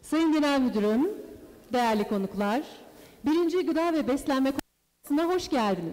Sayın Genel Müdürüm, değerli konuklar, 1. Gıda ve Beslenme Konferansı'na hoş geldiniz.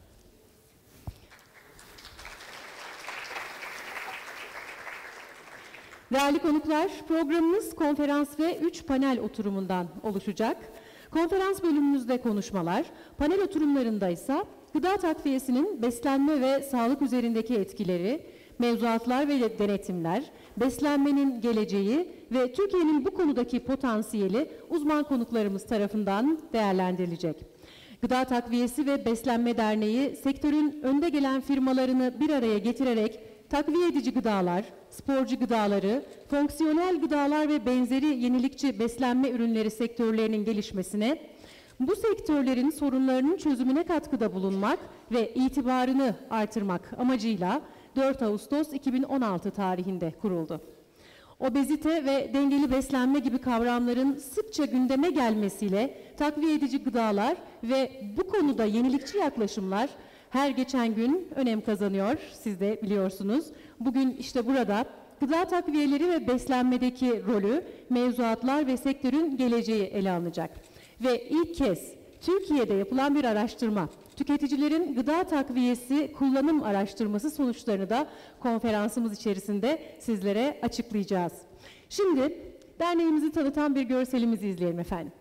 Değerli konuklar, programımız konferans ve 3 panel oturumundan oluşacak. Konferans bölümümüzde konuşmalar, panel oturumlarında ise gıda takviyesinin beslenme ve sağlık üzerindeki etkileri, mevzuatlar ve denetimler, beslenmenin geleceği ve Türkiye'nin bu konudaki potansiyeli uzman konuklarımız tarafından değerlendirilecek. Gıda Takviyesi ve Beslenme Derneği, sektörün önde gelen firmalarını bir araya getirerek takviye edici gıdalar, sporcu gıdaları, fonksiyonel gıdalar ve benzeri yenilikçi beslenme ürünleri sektörlerinin gelişmesine, bu sektörlerin sorunlarının çözümüne katkıda bulunmak ve itibarını artırmak amacıyla 4 Ağustos 2016 tarihinde kuruldu. Obezite ve dengeli beslenme gibi kavramların sıkça gündeme gelmesiyle takviye edici gıdalar ve bu konuda yenilikçi yaklaşımlar her geçen gün önem kazanıyor, siz de biliyorsunuz. Bugün işte burada gıda takviyeleri ve beslenmedeki rolü, mevzuatlar ve sektörün geleceği ele alınacak. Ve ilk kez Türkiye'de yapılan bir araştırma, tüketicilerin gıda takviyesi kullanım araştırması sonuçlarını da konferansımız içerisinde sizlere açıklayacağız. Şimdi derneğimizi tanıtan bir görselimizi izleyelim efendim.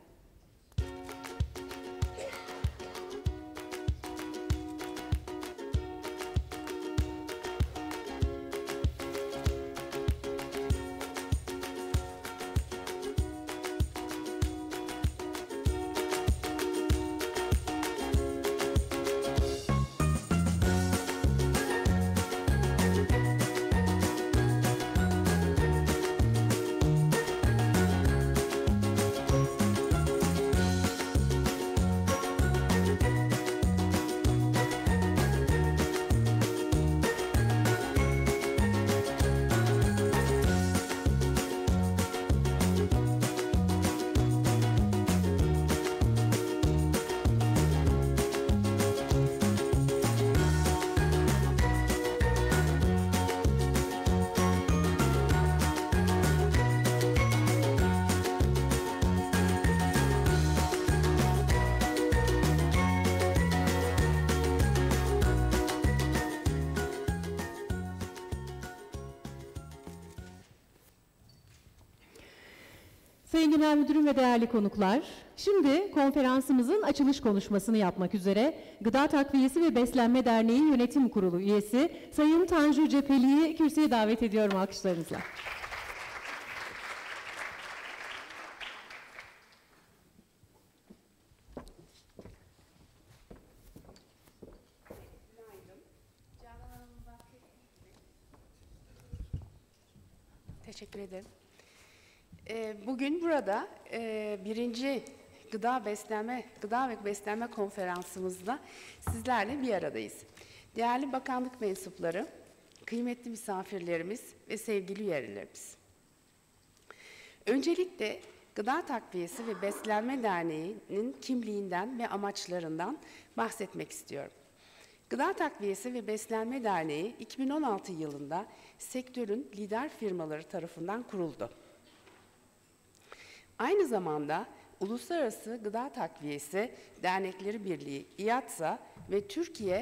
Sayın Genel Müdürüm ve değerli konuklar, şimdi konferansımızın açılış konuşmasını yapmak üzere Gıda Takviyesi ve Beslenme Derneği Yönetim Kurulu üyesi Sayın Tanju Cepheli'yi kürsüye davet ediyorum alkışlarınızla. Teşekkür ederim. Bugün burada 1. Gıda ve Beslenme Konferansımızda sizlerle bir aradayız. Değerli bakanlık mensupları, kıymetli misafirlerimiz ve sevgili üyelerimiz. Öncelikle Gıda Takviyesi ve Beslenme Derneği'nin kimliğinden ve amaçlarından bahsetmek istiyorum. Gıda Takviyesi ve Beslenme Derneği 2016 yılında sektörün lider firmaları tarafından kuruldu. Aynı zamanda Uluslararası Gıda Takviyesi Dernekleri Birliği, İATSA ve Türkiye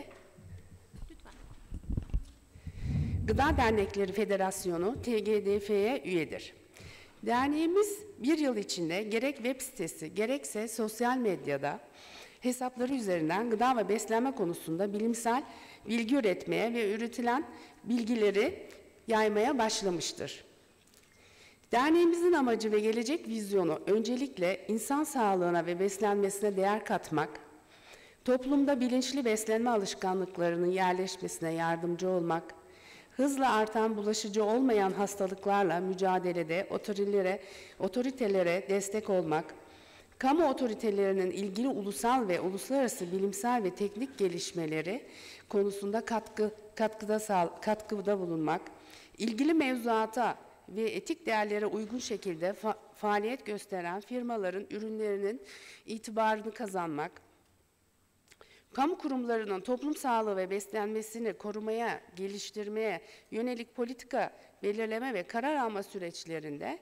Gıda Dernekleri Federasyonu, TGDF'ye üyedir. Derneğimiz bir yıl içinde gerek web sitesi, gerekse sosyal medyada hesapları üzerinden gıda ve beslenme konusunda bilimsel bilgi üretmeye ve üretilen bilgileri yaymaya başlamıştır. Derneğimizin amacı ve gelecek vizyonu öncelikle insan sağlığına ve beslenmesine değer katmak, toplumda bilinçli beslenme alışkanlıklarının yerleşmesine yardımcı olmak, hızla artan bulaşıcı olmayan hastalıklarla mücadelede otoritelere destek olmak, kamu otoritelerinin ilgili ulusal ve uluslararası bilimsel ve teknik gelişmeleri konusunda katkıda bulunmak, ilgili mevzuata ve etik değerlere uygun şekilde faaliyet gösteren firmaların ürünlerinin itibarını kazanmak, kamu kurumlarının toplum sağlığı ve beslenmesini korumaya, geliştirmeye yönelik politika belirleme ve karar alma süreçlerinde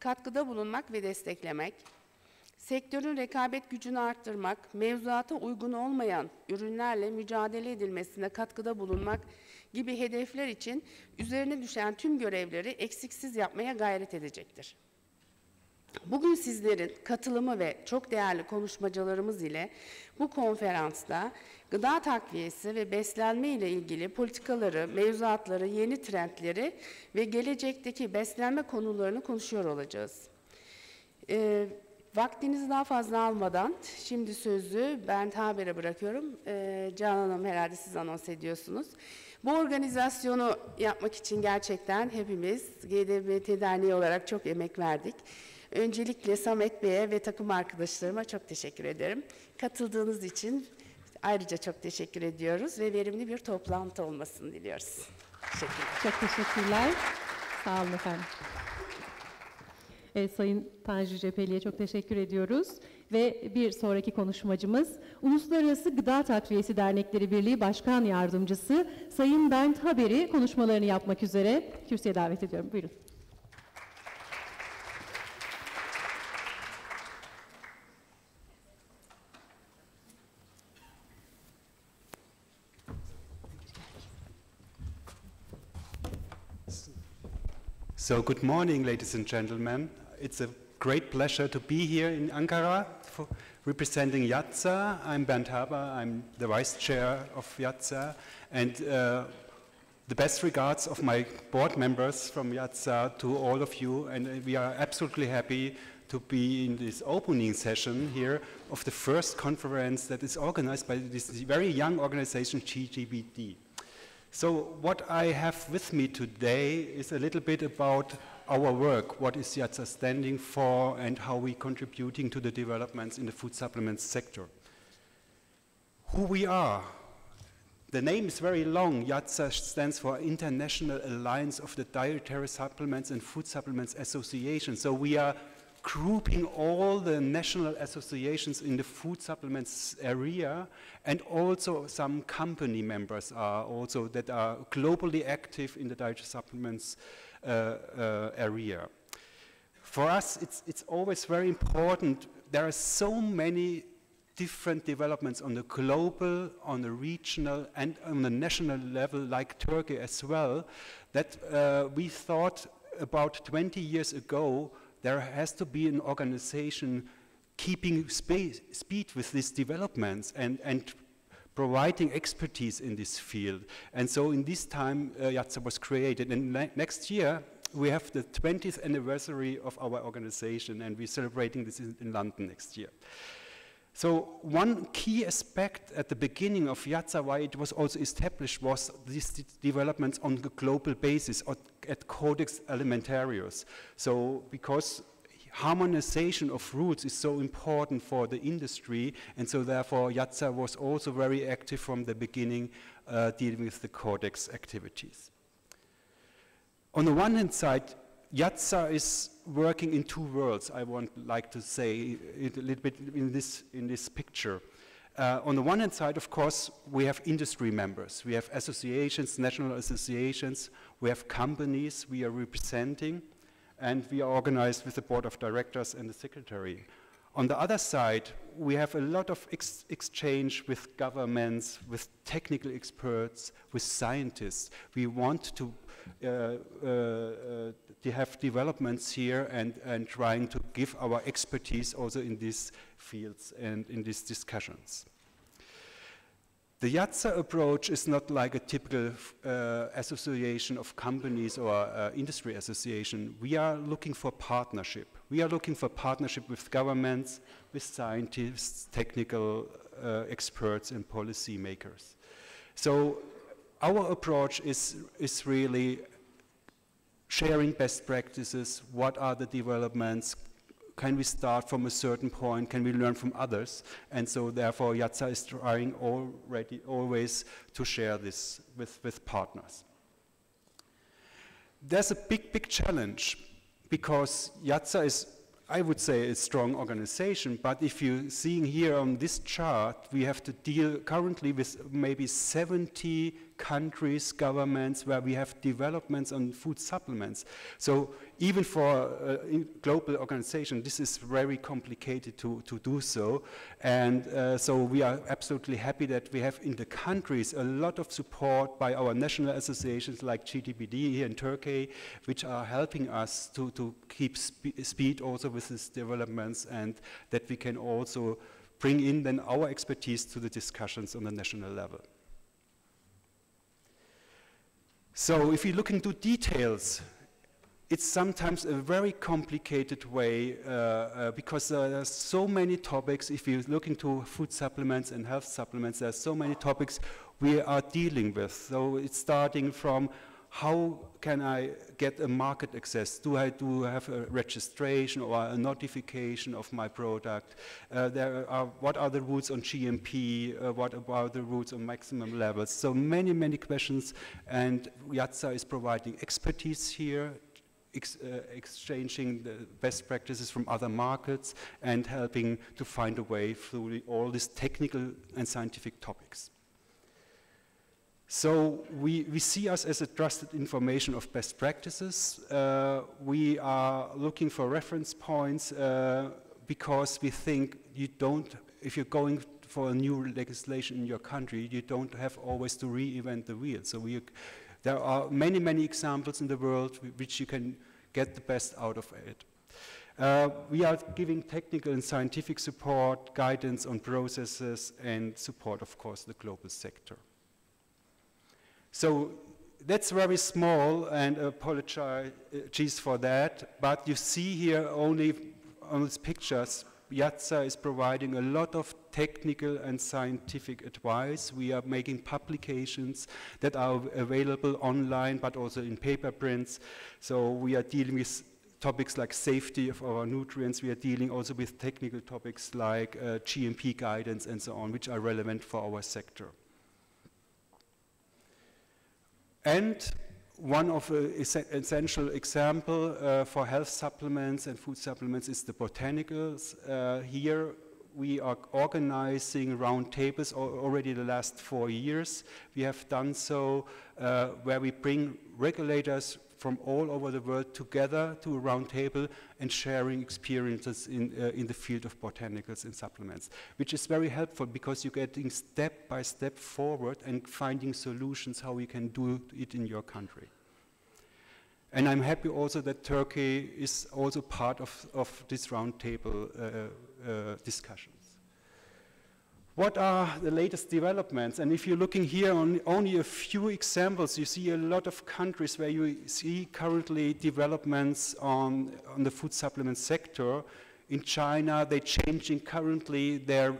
katkıda bulunmak ve desteklemek, sektörün rekabet gücünü arttırmak, mevzuata uygun olmayan ürünlerle mücadele edilmesine katkıda bulunmak gibi hedefler için üzerine düşen tüm görevleri eksiksiz yapmaya gayret edecektir. Bugün sizlerin katılımı ve çok değerli konuşmacılarımız ile bu konferansta gıda takviyesi ve beslenme ile ilgili politikaları, mevzuatları, yeni trendleri ve gelecekteki beslenme konularını konuşuyor olacağız. Vaktinizi daha fazla almadan şimdi sözü ben Haber'e bırakıyorum. Canan Hanım herhalde siz anons ediyorsunuz. Bu organizasyonu yapmak için gerçekten hepimiz GDBT Derneği olarak çok emek verdik. Öncelikle Samet Bey'e ve takım arkadaşlarıma çok teşekkür ederim. Katıldığınız için ayrıca çok teşekkür ediyoruz ve verimli bir toplantı olmasını diliyoruz. Teşekkürler. Çok teşekkürler. Sağ olun efendim. Sayın Tanju Cepheli'ye çok teşekkür ediyoruz. Ve bir sonraki konuşmacımız Uluslararası Gıda Takviyesi Dernekleri Birliği Başkan Yardımcısı Sayın Bernd Haber'i konuşmalarını yapmak üzere kürsüye davet ediyorum. Buyurun. So good morning, ladies and gentlemen. It's a great pleasure to be here in Ankara representing YATSA. I'm Bernd Haber, I'm the vice chair of YATSA, and the best regards of my board members from YATSA to all of you, and we are absolutely happy to be in this opening session here of the first conference that is organized by this very young organization, GGBD. So what I have with me today is a little bit about our work, what is YATSA standing for and how we contributing to the developments in the food supplements sector. Who we are. The name is very long. YATSA stands for International Alliance of the Dietary Supplements and Food Supplements Association. So we are grouping all the national associations in the food supplements area, and also some company members are also that are globally active in the dietary supplements area. For us, it's always very important. There are so many different developments on the global, on the regional, and on the national level, like Turkey as well, that we thought about 20 years ago there has to be an organization keeping speed with these developments and providing expertise in this field. And so in this time, YATSA was created. And next year, we have the 20th anniversary of our organization, and we're celebrating this in London next year. So one key aspect at the beginning of YATSA, why it was also established, was these developments on the global basis at Codex Alimentarius. So because harmonization of rules is so important for the industry, and so therefore YATSA was also very active from the beginning dealing with the Codex activities. On the one hand side, YATSA is working in two worlds, I would like to say it a little bit in this picture. On the one hand side, of course, we have industry members. We have associations, national associations. We have companies we are representing, and we are organized with the board of directors and the secretary. On the other side, we have a lot of exchange with governments, with technical experts, with scientists. We want to have developments here and trying to give our expertise also in these fields and in these discussions. The YATSA approach is not like a typical association of companies or industry association. We are looking for partnership. We are looking for partnership with governments, with scientists, technical experts, and policy makers. So our approach is really sharing best practices. What are the developments? Can we start from a certain point? Can we learn from others? And so therefore YATSA is trying always to share this with partners. There's a big challenge because YATSA is, I would say, a strong organization, but if you're seeing here on this chart, we have to deal currently with maybe 70 countries, governments, where we have developments on food supplements. So even for a global organization, this is very complicated to do so. And so we are absolutely happy that we have in the countries a lot of support by our national associations like GTBD here in Turkey, which are helping us to keep speed also with these developments, and that we can also bring in then our expertise to the discussions on the national level. So if you look into details, it's sometimes a very complicated way because there are so many topics. If you look into food supplements and health supplements, there are so many topics we are dealing with. So it's starting from how can I get a market access? Do I have a registration or a notification of my product? What are the rules on GMP? What about the rules on maximum levels? So many, many questions, and YATSA is providing expertise here, exchanging the best practices from other markets and helping to find a way through all these technical and scientific topics. So we see us as a trusted information of best practices. We are looking for reference points because we think if you're going for a new legislation in your country, you don't have always to reinvent the wheel. So there are many, many examples in the world which you can get the best out of it. We are giving technical and scientific support, guidance on processes, and support, of course, the global sector. So that's very small, and apologies for that, but you see here only on these pictures, YATSA is providing a lot of technical and scientific advice. We are making publications that are available online, but also in paper prints. So we are dealing with topics like safety of our nutrients. We are dealing also with technical topics like GMP guidance and so on, which are relevant for our sector. And one of the essential example for health supplements and food supplements is the botanicals. Here we are organizing roundtables already the last 4 years. We have done so where we bring regulators from all over the world together to a round table and sharing experiences in the field of botanicals and supplements, which is very helpful because you're getting step by step forward and finding solutions how we can do it in your country. And I'm happy also that Turkey is also part of this round table discussions. What are the latest developments? And if you're looking here on only a few examples, you see a lot of countries where you see currently developments on the food supplement sector. In China, they're changing currently their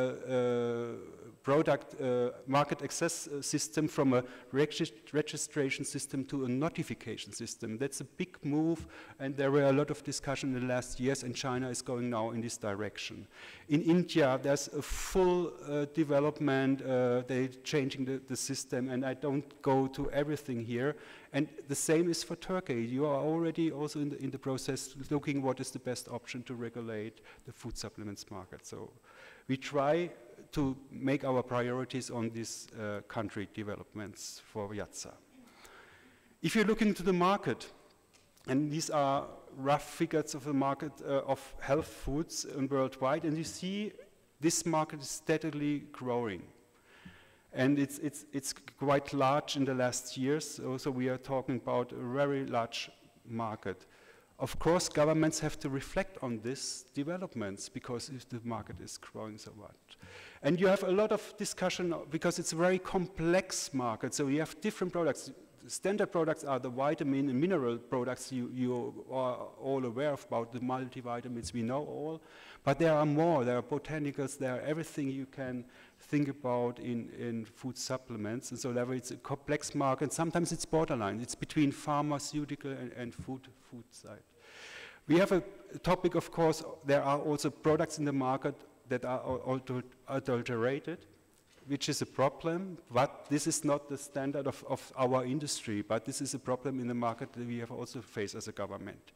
product market access system from a registration system to a notification system. That's a big move, and there were a lot of discussion in the last years, and China is going now in this direction. In India, there's a full development. They're changing the system, and I don't go to everything here. And the same is for Turkey. You are already also in the process looking what is the best option to regulate the food supplements market. So we try to make our priorities on these country developments for YATSA. If you look into the market, and these are rough figures of the market of health foods worldwide, and you see this market is steadily growing. And it's quite large in the last years, so we are talking about a very large market. Of course, governments have to reflect on these developments because if the market is growing so much. And you have a lot of discussion because it's a very complex market, so you have different products. Standard products are the vitamin and mineral products you are all aware of, about the multivitamins we know all, but there are more. There are botanicals, there are everything you can think about in food supplements, and so therefore it's a complex market. Sometimes it's borderline. It's between pharmaceutical and food side. We have a topic, of course, there are also products in the market that are adulterated, which is a problem, but this is not the standard of our industry, but this is a problem in the market that we have also faced as a government.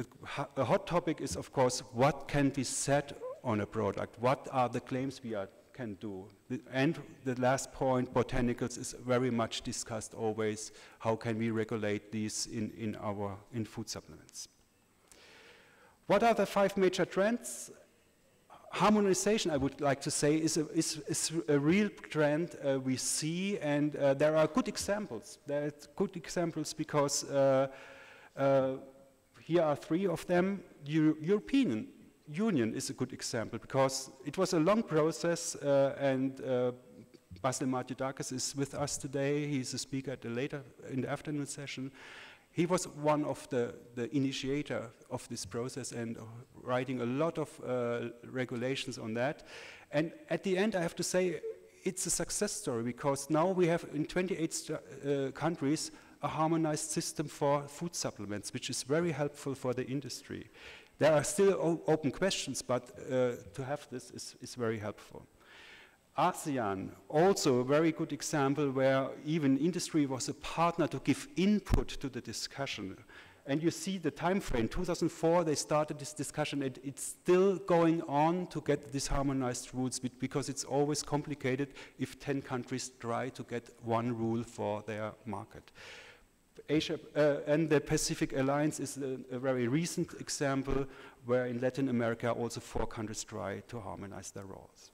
A hot topic is, of course, what can be said on a product? What are the claims we are can do. And the last point, botanicals, is very much discussed always. How can we regulate these in food supplements? What are the 5 major trends? Harmonization, I would like to say, is a real trend we see, and there are good examples. There are good examples because here are 3 of them. European Union is a good example because it was a long process, and Basil Matidakis is with us today. He's a speaker at in the afternoon session. He was one of the initiator of this process and writing a lot of regulations on that. And at the end, I have to say, it's a success story because now we have in 28 countries a harmonized system for food supplements, which is very helpful for the industry. There are still open questions, but to have this is very helpful. ASEAN, also a very good example where even industry was a partner to give input to the discussion. And you see the time frame, 2004 they started this discussion, and it's still going on to get these harmonized rules because it's always complicated if 10 countries try to get one rule for their market. Asia and the Pacific Alliance is a very recent example where in Latin America also 4 countries try to harmonize their rules.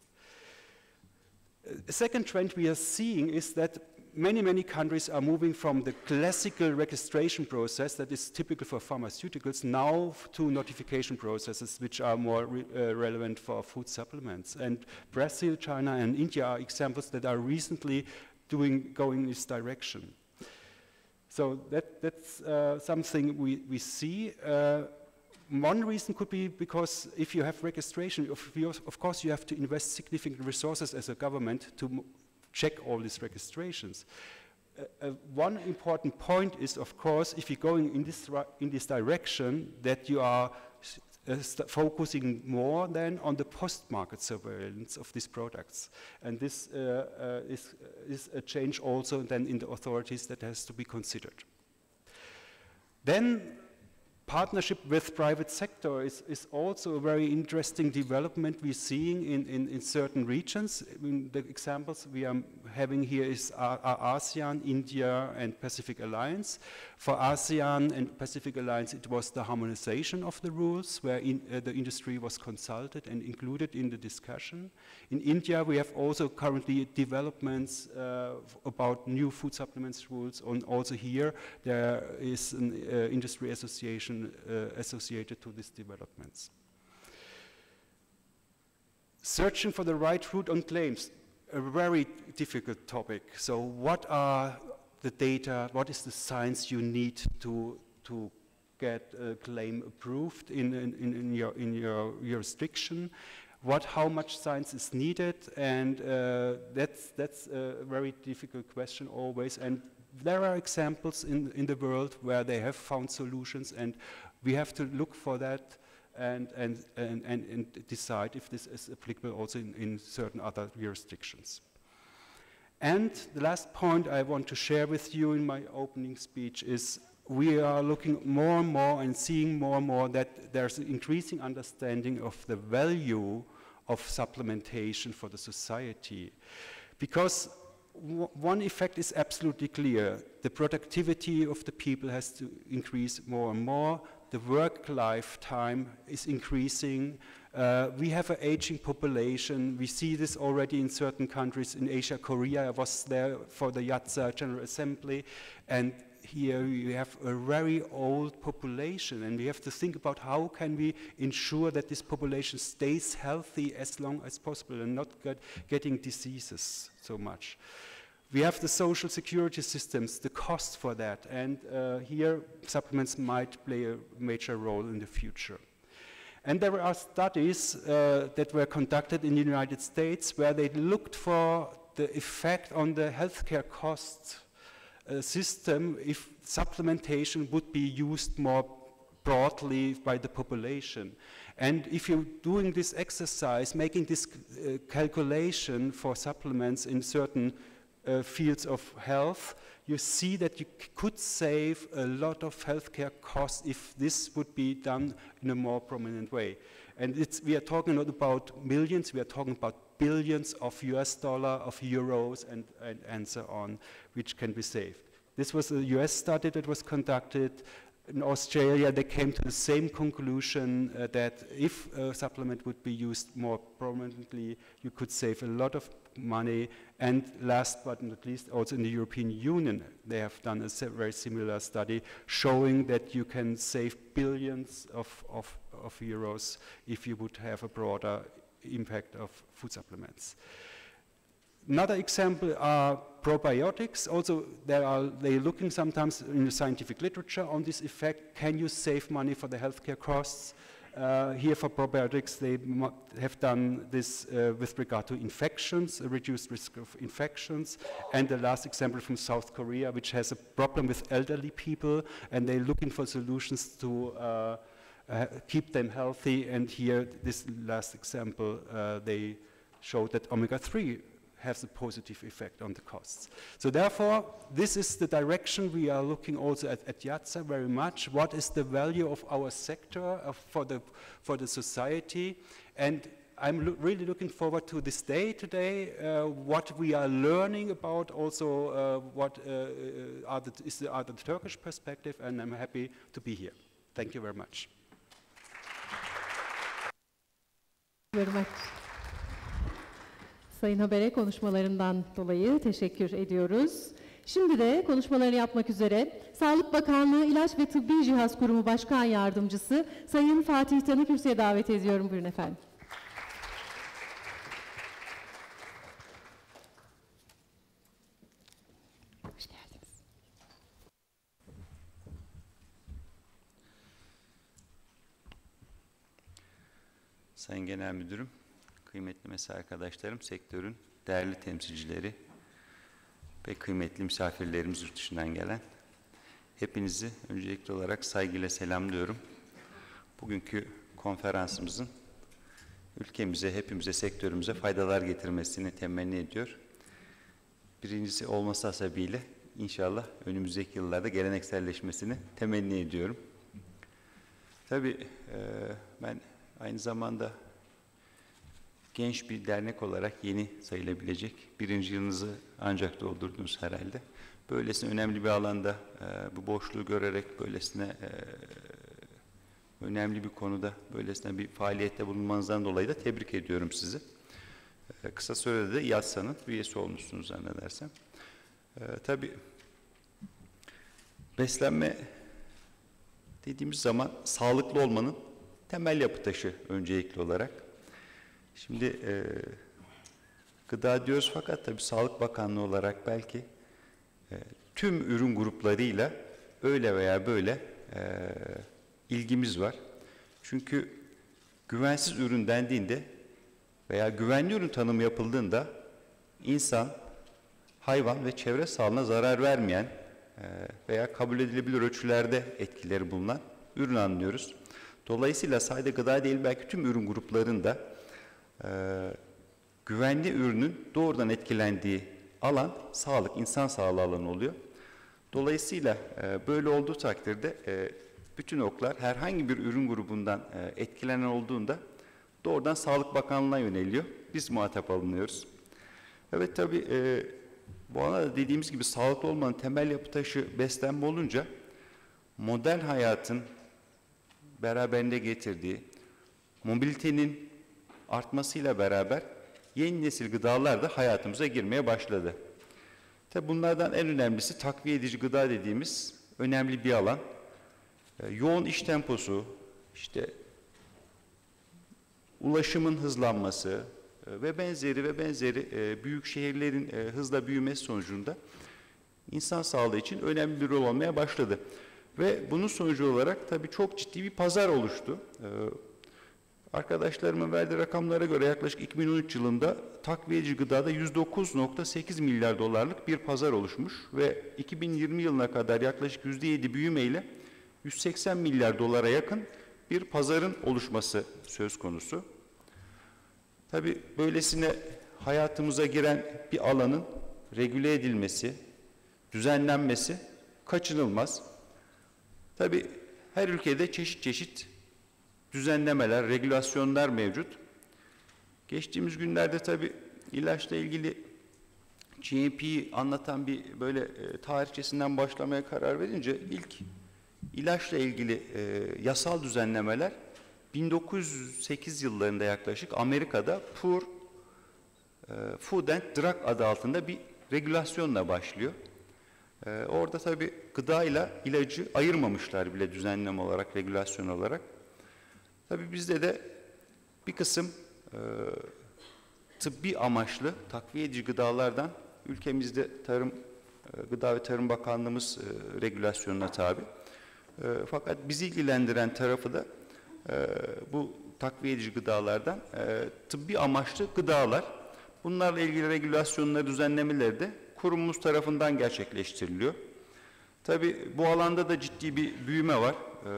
A second trend we are seeing is that many countries are moving from the classical registration process that is typical for pharmaceuticals now to notification processes which are more relevant for food supplements. And Brazil, China and India are examples that are recently going in this direction. So that's something we see. One reason could be because if you have registration, of course you have to invest significant resources as a government to check all these registrations. One important point is, of course, if you're going in this direction, that you are focusing more than on the post-market surveillance of these products. And this is a change also then in the authorities that has to be considered. Then partnership with private sector is also a very interesting development we're seeing in certain regions. I mean, the examples we are having here is ASEAN, India, and Pacific Alliance. For ASEAN and Pacific Alliance, it was the harmonization of the rules where the industry was consulted and included in the discussion. In India, we have also currently developments about new food supplements rules, and also here there is an industry association associated to these developments. Searching for the right route on claims, a very difficult topic. So what are the data, what is the science you need to get a claim approved in your jurisdiction? How much science is needed? And that's a very difficult question always. And there are examples in the world where they have found solutions, and we have to look for that and decide if this is applicable also in certain other jurisdictions. And the last point I want to share with you in my opening speech is we are looking more and more and seeing more and more that there's an increasing understanding of the value of supplementation for the society. Because one effect is absolutely clear. The productivity of the people has to increase more and more. The work lifetime is increasing. We have an aging population. We see this already in certain countries in Asia. Korea, I was there for the Yatsa General Assembly, and here we have a very old population, and we have to think about how can we ensure that this population stays healthy as long as possible and not getting diseases so much. We have the social security systems, the cost for that, and here supplements might play a major role in the future. And there are studies that were conducted in the United States where they looked for the effect on the healthcare cost system if supplementation would be used more broadly by the population. And if you're doing this exercise, making this calculation for supplements in certain fields of health, you see that you could save a lot of healthcare costs if this would be done in a more prominent way. And we are talking not about millions, we are talking about billions of US dollar, of euros, and so on, which can be saved. This was a US study that was conducted. In Australia, they came to the same conclusion that if a supplement would be used more prominently, you could save a lot of money. And last but not least, also in the European Union, they have done a very similar study showing that you can save billions of euros if you would have a broader impact of food supplements. Another example are probiotics. Also, they're looking sometimes in the scientific literature on this effect. Can you save money for the healthcare costs? Here for probiotics, they have done this with regard to infections, a reduced risk of infections. And the last example from South Korea, which has a problem with elderly people, and they're looking for solutions to keep them healthy. And here, this last example, they showed that omega-3 has a positive effect on the costs. So therefore, this is the direction we are looking also at YATSA very much. What is the value of our sector for the society? And I'm really looking forward to this day today, what we are learning about also what is the Turkish perspective, and I'm happy to be here. Thank you very much. Very much. Sayın Haber'e konuşmalarından dolayı teşekkür ediyoruz. Şimdi de konuşmalarını yapmak üzere Sağlık Bakanlığı İlaç ve Tıbbi Cihaz Kurumu Başkan Yardımcısı Sayın Fatih Tan'ı kürsüye davet ediyorum. Buyurun efendim. Hoş geldiniz. Sayın Genel Müdürüm, kıymetli mesai arkadaşlarım, sektörün değerli temsilcileri ve kıymetli misafirlerimiz yurt dışından gelen, hepinizi öncelikli olarak saygıyla selamlıyorum. Bugünkü konferansımızın ülkemize, hepimize, sektörümüze faydalar getirmesini temenni ediyor. Birincisi olması hasebiyle inşallah önümüzdeki yıllarda gelenekselleşmesini temenni ediyorum. Tabii ben aynı zamanda genç bir dernek olarak yeni sayılabilecek, 1. yılınızı ancak doldurdunuz herhalde. Böylesine önemli bir alanda bu boşluğu görerek, böylesine önemli bir konuda, böylesine bir faaliyette bulunmanızdan dolayı da tebrik ediyorum sizi. Kısa sürede de YATSA'nın üyesi olmuşsunuz zannedersem. Tabii beslenme dediğimiz zaman sağlıklı olmanın temel yapı taşı öncelikli olarak. Şimdi gıda diyoruz fakat tabii Sağlık Bakanlığı olarak belki tüm ürün gruplarıyla öyle veya böyle ilgimiz var. Çünkü güvensiz ürün dendiğinde veya güvenli ürün tanımı yapıldığında insan, hayvan ve çevre sağlığına zarar vermeyen veya kabul edilebilir ölçülerde etkileri bulunan ürün anlıyoruz. Dolayısıyla sadece gıda değil belki tüm ürün gruplarında güvenli ürünün doğrudan etkilendiği alan sağlık, insan sağlığı alanı oluyor. Dolayısıyla böyle olduğu takdirde bütün oklar herhangi bir ürün grubundan etkilenen olduğunda doğrudan Sağlık Bakanlığı'na yöneliyor. Biz muhatap alınıyoruz. Evet tabii bu alanda dediğimiz gibi sağlıklı olmanın temel yapı taşı beslenme olunca modern hayatın beraberinde getirdiği mobilitenin artmasıyla beraber yeni nesil gıdalar da hayatımıza girmeye başladı. Tabi bunlardan en önemlisi takviye edici gıda dediğimiz önemli bir alan. Yoğun iş temposu, işte ulaşımın hızlanması ve benzeri büyük şehirlerin hızla büyümesi sonucunda insan sağlığı için önemli bir rol olmaya başladı. Ve bunun sonucu olarak tabii çok ciddi bir pazar oluştu. Arkadaşlarımın verdiği rakamlara göre yaklaşık 2013 yılında takviyeci gıdada 109,8 milyar dolarlık bir pazar oluşmuş ve 2020 yılına kadar yaklaşık %7 büyümeyle 180 milyar dolara yakın bir pazarın oluşması söz konusu. Tabii böylesine hayatımıza giren bir alanın regüle edilmesi, düzenlenmesi kaçınılmaz. Tabii her ülkede çeşit çeşit düzenlemeler, regülasyonlar mevcut. Geçtiğimiz günlerde tabii ilaçla ilgili GMP'yi anlatan bir böyle tarihçesinden başlamaya karar verince ilk ilaçla ilgili yasal düzenlemeler 1908 yıllarında yaklaşık Amerika'da Food and Drug adı altında bir regülasyonla başlıyor. Orada tabii gıdayla ilacı ayırmamışlar bile düzenleme olarak, regülasyon olarak. Tabii bizde de bir kısım tıbbi amaçlı takviye edici gıdalardan ülkemizde Gıda ve Tarım Bakanlığımız regülasyonuna tabi. Fakat bizi ilgilendiren tarafı da bu takviye edici gıdalardan tıbbi amaçlı gıdalar. Bunlarla ilgili regülasyonları, düzenlemeleri de kurumumuz tarafından gerçekleştiriliyor. Tabii bu alanda da ciddi bir büyüme var.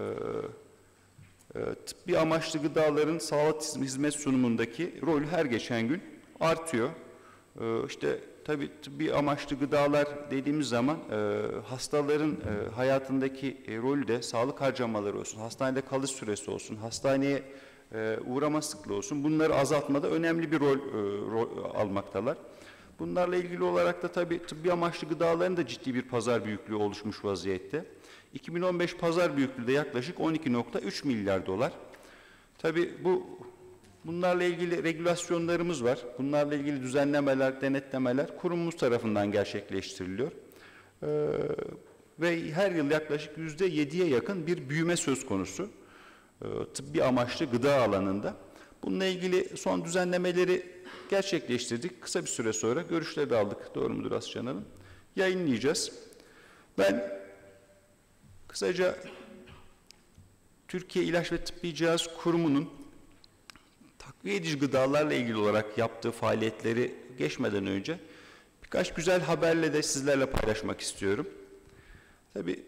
Tıbbi amaçlı gıdaların sağlık hizmet sunumundaki rolü her geçen gün artıyor. İşte tabii tıbbi amaçlı gıdalar dediğimiz zaman hastaların hayatındaki rolü de sağlık harcamaları olsun, hastanede kalış süresi olsun, hastaneye uğrama sıklığı olsun, bunları azaltmada önemli bir rol almaktalar. Bunlarla ilgili olarak da tabii tıbbi amaçlı gıdaların da ciddi bir pazar büyüklüğü oluşmuş vaziyette. 2015 pazar büyüklüğü de yaklaşık 12,3 milyar dolar. Tabii bunlarla ilgili regülasyonlarımız var. Bunlarla ilgili düzenlemeler, denetlemeler kurumumuz tarafından gerçekleştiriliyor. Ve her yıl yaklaşık %7'ye yakın bir büyüme söz konusu tıbbi amaçlı gıda alanında. Bununla ilgili son düzenlemeleri gerçekleştirdik. Kısa bir süre sonra görüşleri de aldık. Doğru mudur Ascan Hanım? Yayınlayacağız. Ben kısaca Türkiye İlaç ve Tıbbi Cihaz Kurumu'nun takviye edici gıdalarla ilgili olarak yaptığı faaliyetleri geçmeden önce birkaç güzel haberle de sizlerle paylaşmak istiyorum. Tabii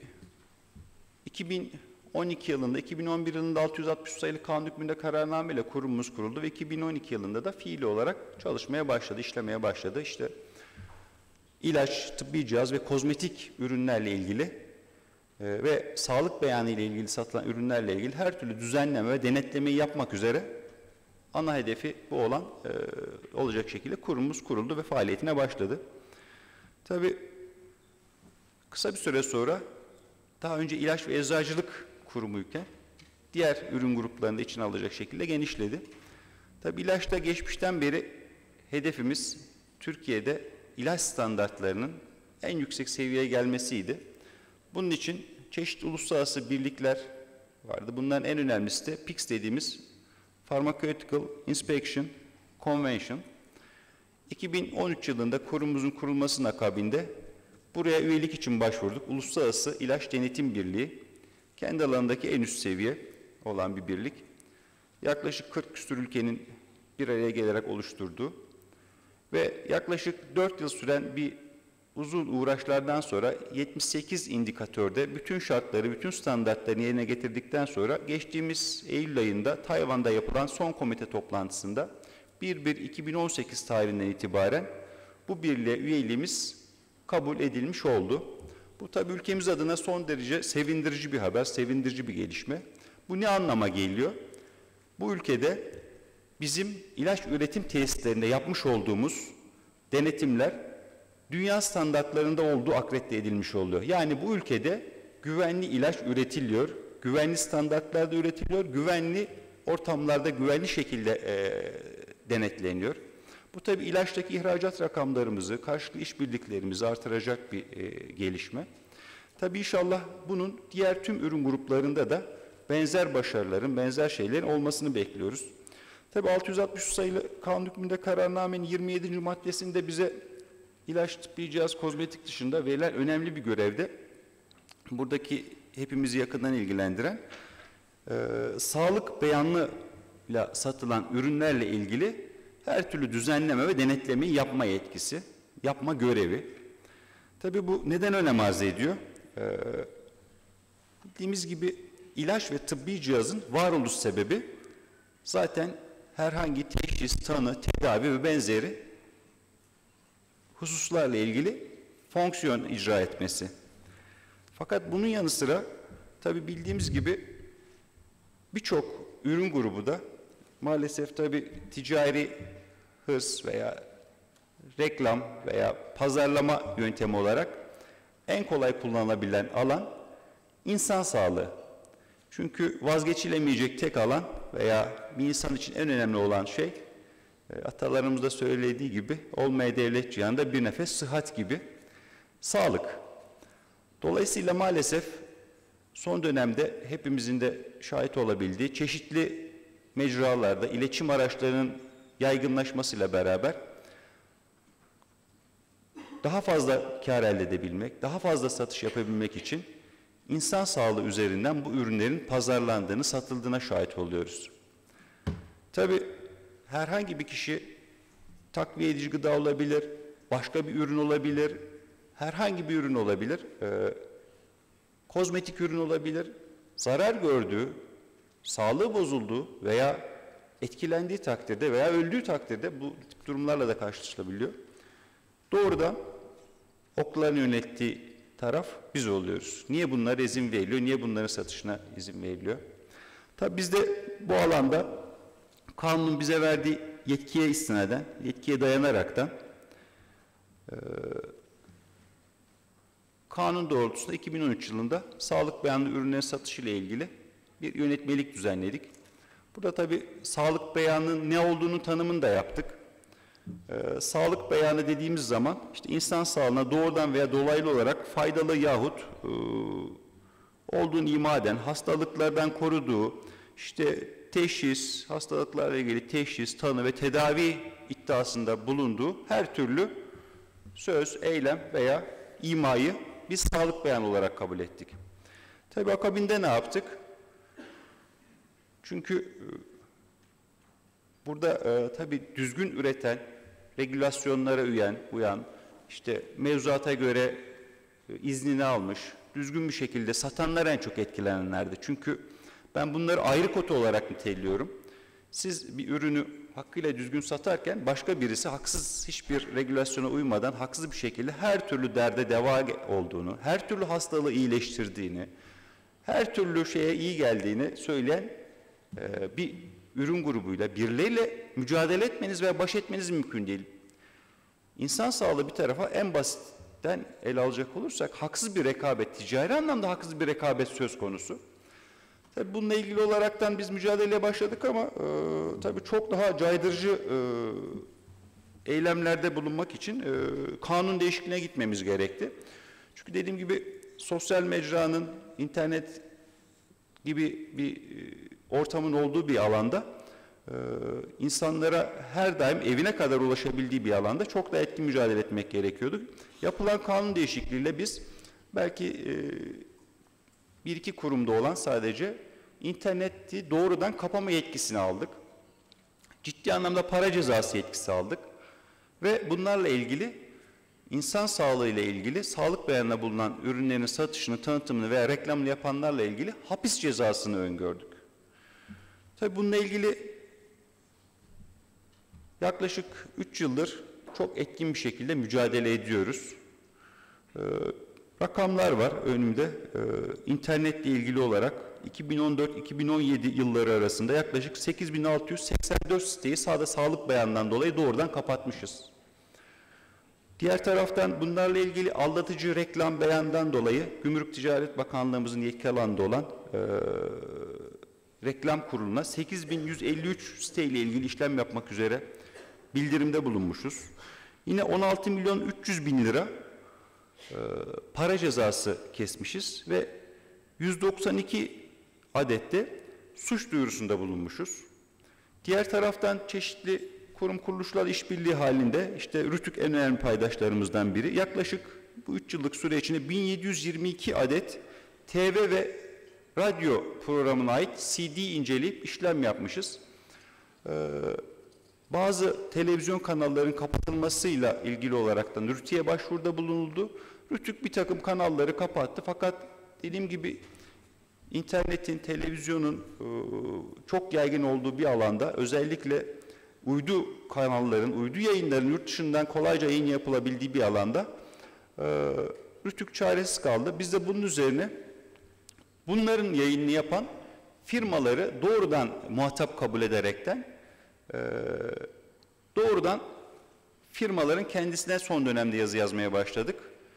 2012 yılında, 2011 yılında 663 sayılı kanun hükmünde kararname ile kurumumuz kuruldu ve 2012 yılında da fiili olarak çalışmaya başladı, işlemeye başladı. İşte ilaç, tıbbi cihaz ve kozmetik ürünlerle ilgili ve sağlık beyanı ile ilgili satılan ürünlerle ilgili her türlü düzenleme ve denetlemeyi yapmak üzere ana hedefi bu olan olacak şekilde kurumumuz kuruldu ve faaliyetine başladı. Tabii kısa bir süre sonra daha önce ilaç ve eczacılık kurumuyken diğer ürün gruplarını da içine alacak şekilde genişledi. Tabii ilaçta geçmişten beri hedefimiz Türkiye'de ilaç standartlarının en yüksek seviyeye gelmesiydi. Bunun için çeşitli uluslararası birlikler vardı. Bunların en önemlisi de PICS dediğimiz Pharmaceutical Inspection Convention. 2013 yılında kurumumuzun kurulmasının akabinde buraya üyelik için başvurduk. Uluslararası İlaç Denetim Birliği, kendi alanındaki en üst seviye olan bir birlik. Yaklaşık 40 küsur ülkenin bir araya gelerek oluşturduğu ve yaklaşık 4 yıl süren bir uzun uğraşlardan sonra 78 indikatörde bütün şartları, bütün standartları yerine getirdikten sonra geçtiğimiz Eylül ayında Tayvan'da yapılan son komite toplantısında 1/1/2018 tarihinden itibaren bu birliğe üyeliğimiz kabul edilmiş oldu. Bu tabii ülkemiz adına son derece sevindirici bir haber, sevindirici bir gelişme. Bu ne anlama geliyor? Bu ülkede bizim ilaç üretim tesislerinde yapmış olduğumuz denetimler dünya standartlarında olduğu akredite edilmiş oluyor. Yani bu ülkede güvenli ilaç üretiliyor, güvenli standartlarda üretiliyor, güvenli ortamlarda güvenli şekilde denetleniyor. Bu tabii ilaçtaki ihracat rakamlarımızı, karşılıklı işbirliklerimizi artıracak bir gelişme. Tabii inşallah bunun diğer tüm ürün gruplarında da benzer başarıların, benzer şeylerin olmasını bekliyoruz. Tabii 663 sayılı kanun hükmünde kararnamenin 27. maddesinde bize ilaç, tıbbi cihaz, kozmetik dışında verilen önemli bir görevde. Buradaki hepimizi yakından ilgilendiren sağlık beyanıyla satılan ürünlerle ilgili her türlü düzenleme ve denetlemeyi yapma yetkisi, yapma görevi. Tabii bu neden önem arz ediyor? Bildiğimiz gibi ilaç ve tıbbi cihazın varoluş sebebi zaten herhangi teşhis, tanı, tedavi ve benzeri hususlarla ilgili fonksiyon icra etmesi. Fakat bunun yanı sıra tabii bildiğimiz gibi birçok ürün grubu da maalesef tabii ticari hırs veya reklam veya pazarlama yöntemi olarak en kolay kullanılabilen alan insan sağlığı. Çünkü vazgeçilemeyecek tek alan veya bir insan için en önemli olan şey, atalarımız da söylediği gibi, olmaya devlet cihanında bir nefes sıhhat gibi, sağlık. Dolayısıyla maalesef son dönemde hepimizin de şahit olabildiği çeşitli mecralarda iletişim araçlarının yaygınlaşmasıyla beraber daha fazla kar elde edebilmek, daha fazla satış yapabilmek için insan sağlığı üzerinden bu ürünlerin pazarlandığını, satıldığına şahit oluyoruz. Tabii herhangi bir kişi takviye edici gıda olabilir, başka bir ürün olabilir, herhangi bir ürün olabilir, kozmetik ürün olabilir, zarar gördüğü, sağlığı bozulduğu veya etkilendiği takdirde veya öldüğü takdirde bu tip durumlarla da karşılaşılabiliyor. Doğrudan okların yönettiği taraf biz oluyoruz. Niye bunlara izin veriliyor? Niye bunların satışına izin veriliyor? Tabii biz de bu alanda kanunun bize verdiği yetkiye istinaden, yetkiye dayanaraktan kanun doğrultusunda 2013 yılında sağlık beyanlı ürünlerin satışı ile ilgili bir yönetmelik düzenledik. Burada tabii sağlık beyanının ne olduğunu tanımını da yaptık. Sağlık beyanı dediğimiz zaman işte insan sağlığına doğrudan veya dolaylı olarak faydalı yahut olduğunu ima eden, hastalıklardan koruduğu, işte teşhis, hastalıklarla ilgili teşhis, tanı ve tedavi iddiasında bulunduğu her türlü söz, eylem veya imayı biz sağlık beyanı olarak kabul ettik. Tabii akabinde ne yaptık? Çünkü burada tabii düzgün üreten, regülasyonlara uyan, işte mevzuata göre iznini almış, düzgün bir şekilde satanlar en çok etkilenenlerdi. Çünkü ben bunları ayrı kota olarak niteliyorum. Siz bir ürünü hakkıyla düzgün satarken başka birisi haksız hiçbir regülasyona uymadan haksız bir şekilde her türlü derde deva olduğunu, her türlü hastalığı iyileştirdiğini, her türlü şeye iyi geldiğini söyleyen bir ürün grubuyla, birileriyle mücadele etmeniz veya baş etmeniz mümkün değil. İnsan sağlığı bir tarafa en basitten ele alacak olursak haksız bir rekabet, ticari anlamda haksız bir rekabet söz konusu. Tabii bununla ilgili olaraktan biz mücadeleye başladık ama tabii çok daha caydırıcı eylemlerde bulunmak için kanun değişikliğine gitmemiz gerekti. Çünkü dediğim gibi sosyal mecranın, internet gibi bir ortamın olduğu bir alanda insanlara her daim evine kadar ulaşabildiği bir alanda çok da etkin mücadele etmek gerekiyordu. Yapılan kanun değişikliğiyle biz belki bir iki kurumda olan sadece interneti doğrudan kapama yetkisini aldık. Ciddi anlamda para cezası yetkisi aldık. Ve bunlarla ilgili insan sağlığı ile ilgili sağlık beyanına bulunan ürünlerin satışını, tanıtımını veya reklamını yapanlarla ilgili hapis cezasını öngördük. Tabii bununla ilgili yaklaşık 3 yıldır çok etkin bir şekilde mücadele ediyoruz. Rakamlar var önümde. İnternetle ilgili olarak 2014-2017 yılları arasında yaklaşık 8.684 siteyi sadece sağlık beyanından dolayı doğrudan kapatmışız. Diğer taraftan bunlarla ilgili aldatıcı reklam beyandan dolayı Gümrük Ticaret Bakanlığımızın yetki alanında olan reklam kuruluna 8.153 siteyle ilgili işlem yapmak üzere bildirimde bulunmuşuz. Yine 16.300.000 lira para cezası kesmişiz ve 192 adette suç duyurusunda bulunmuşuz. Diğer taraftan çeşitli kurum kuruluşlar işbirliği halinde işte Rütük en önemli paydaşlarımızdan biri. Yaklaşık bu 3 yıllık süre içinde 1722 adet TV ve radyo programına ait CD inceleyip işlem yapmışız. Bazı televizyon kanallarının kapatılmasıyla ilgili olaraktan Rütük'e başvuruda bulunuldu. Rütük bir takım kanalları kapattı fakat dediğim gibi internetin, televizyonun çok yaygın olduğu bir alanda özellikle uydu kanalların, uydu yayınların yurt dışından kolayca yayın yapılabildiği bir alanda Rütük çaresiz kaldı. Biz de bunun üzerine bunların yayınını yapan firmaları doğrudan muhatap kabul ederekten doğrudan firmaların kendisine son dönemde yazı yazmaya başladık.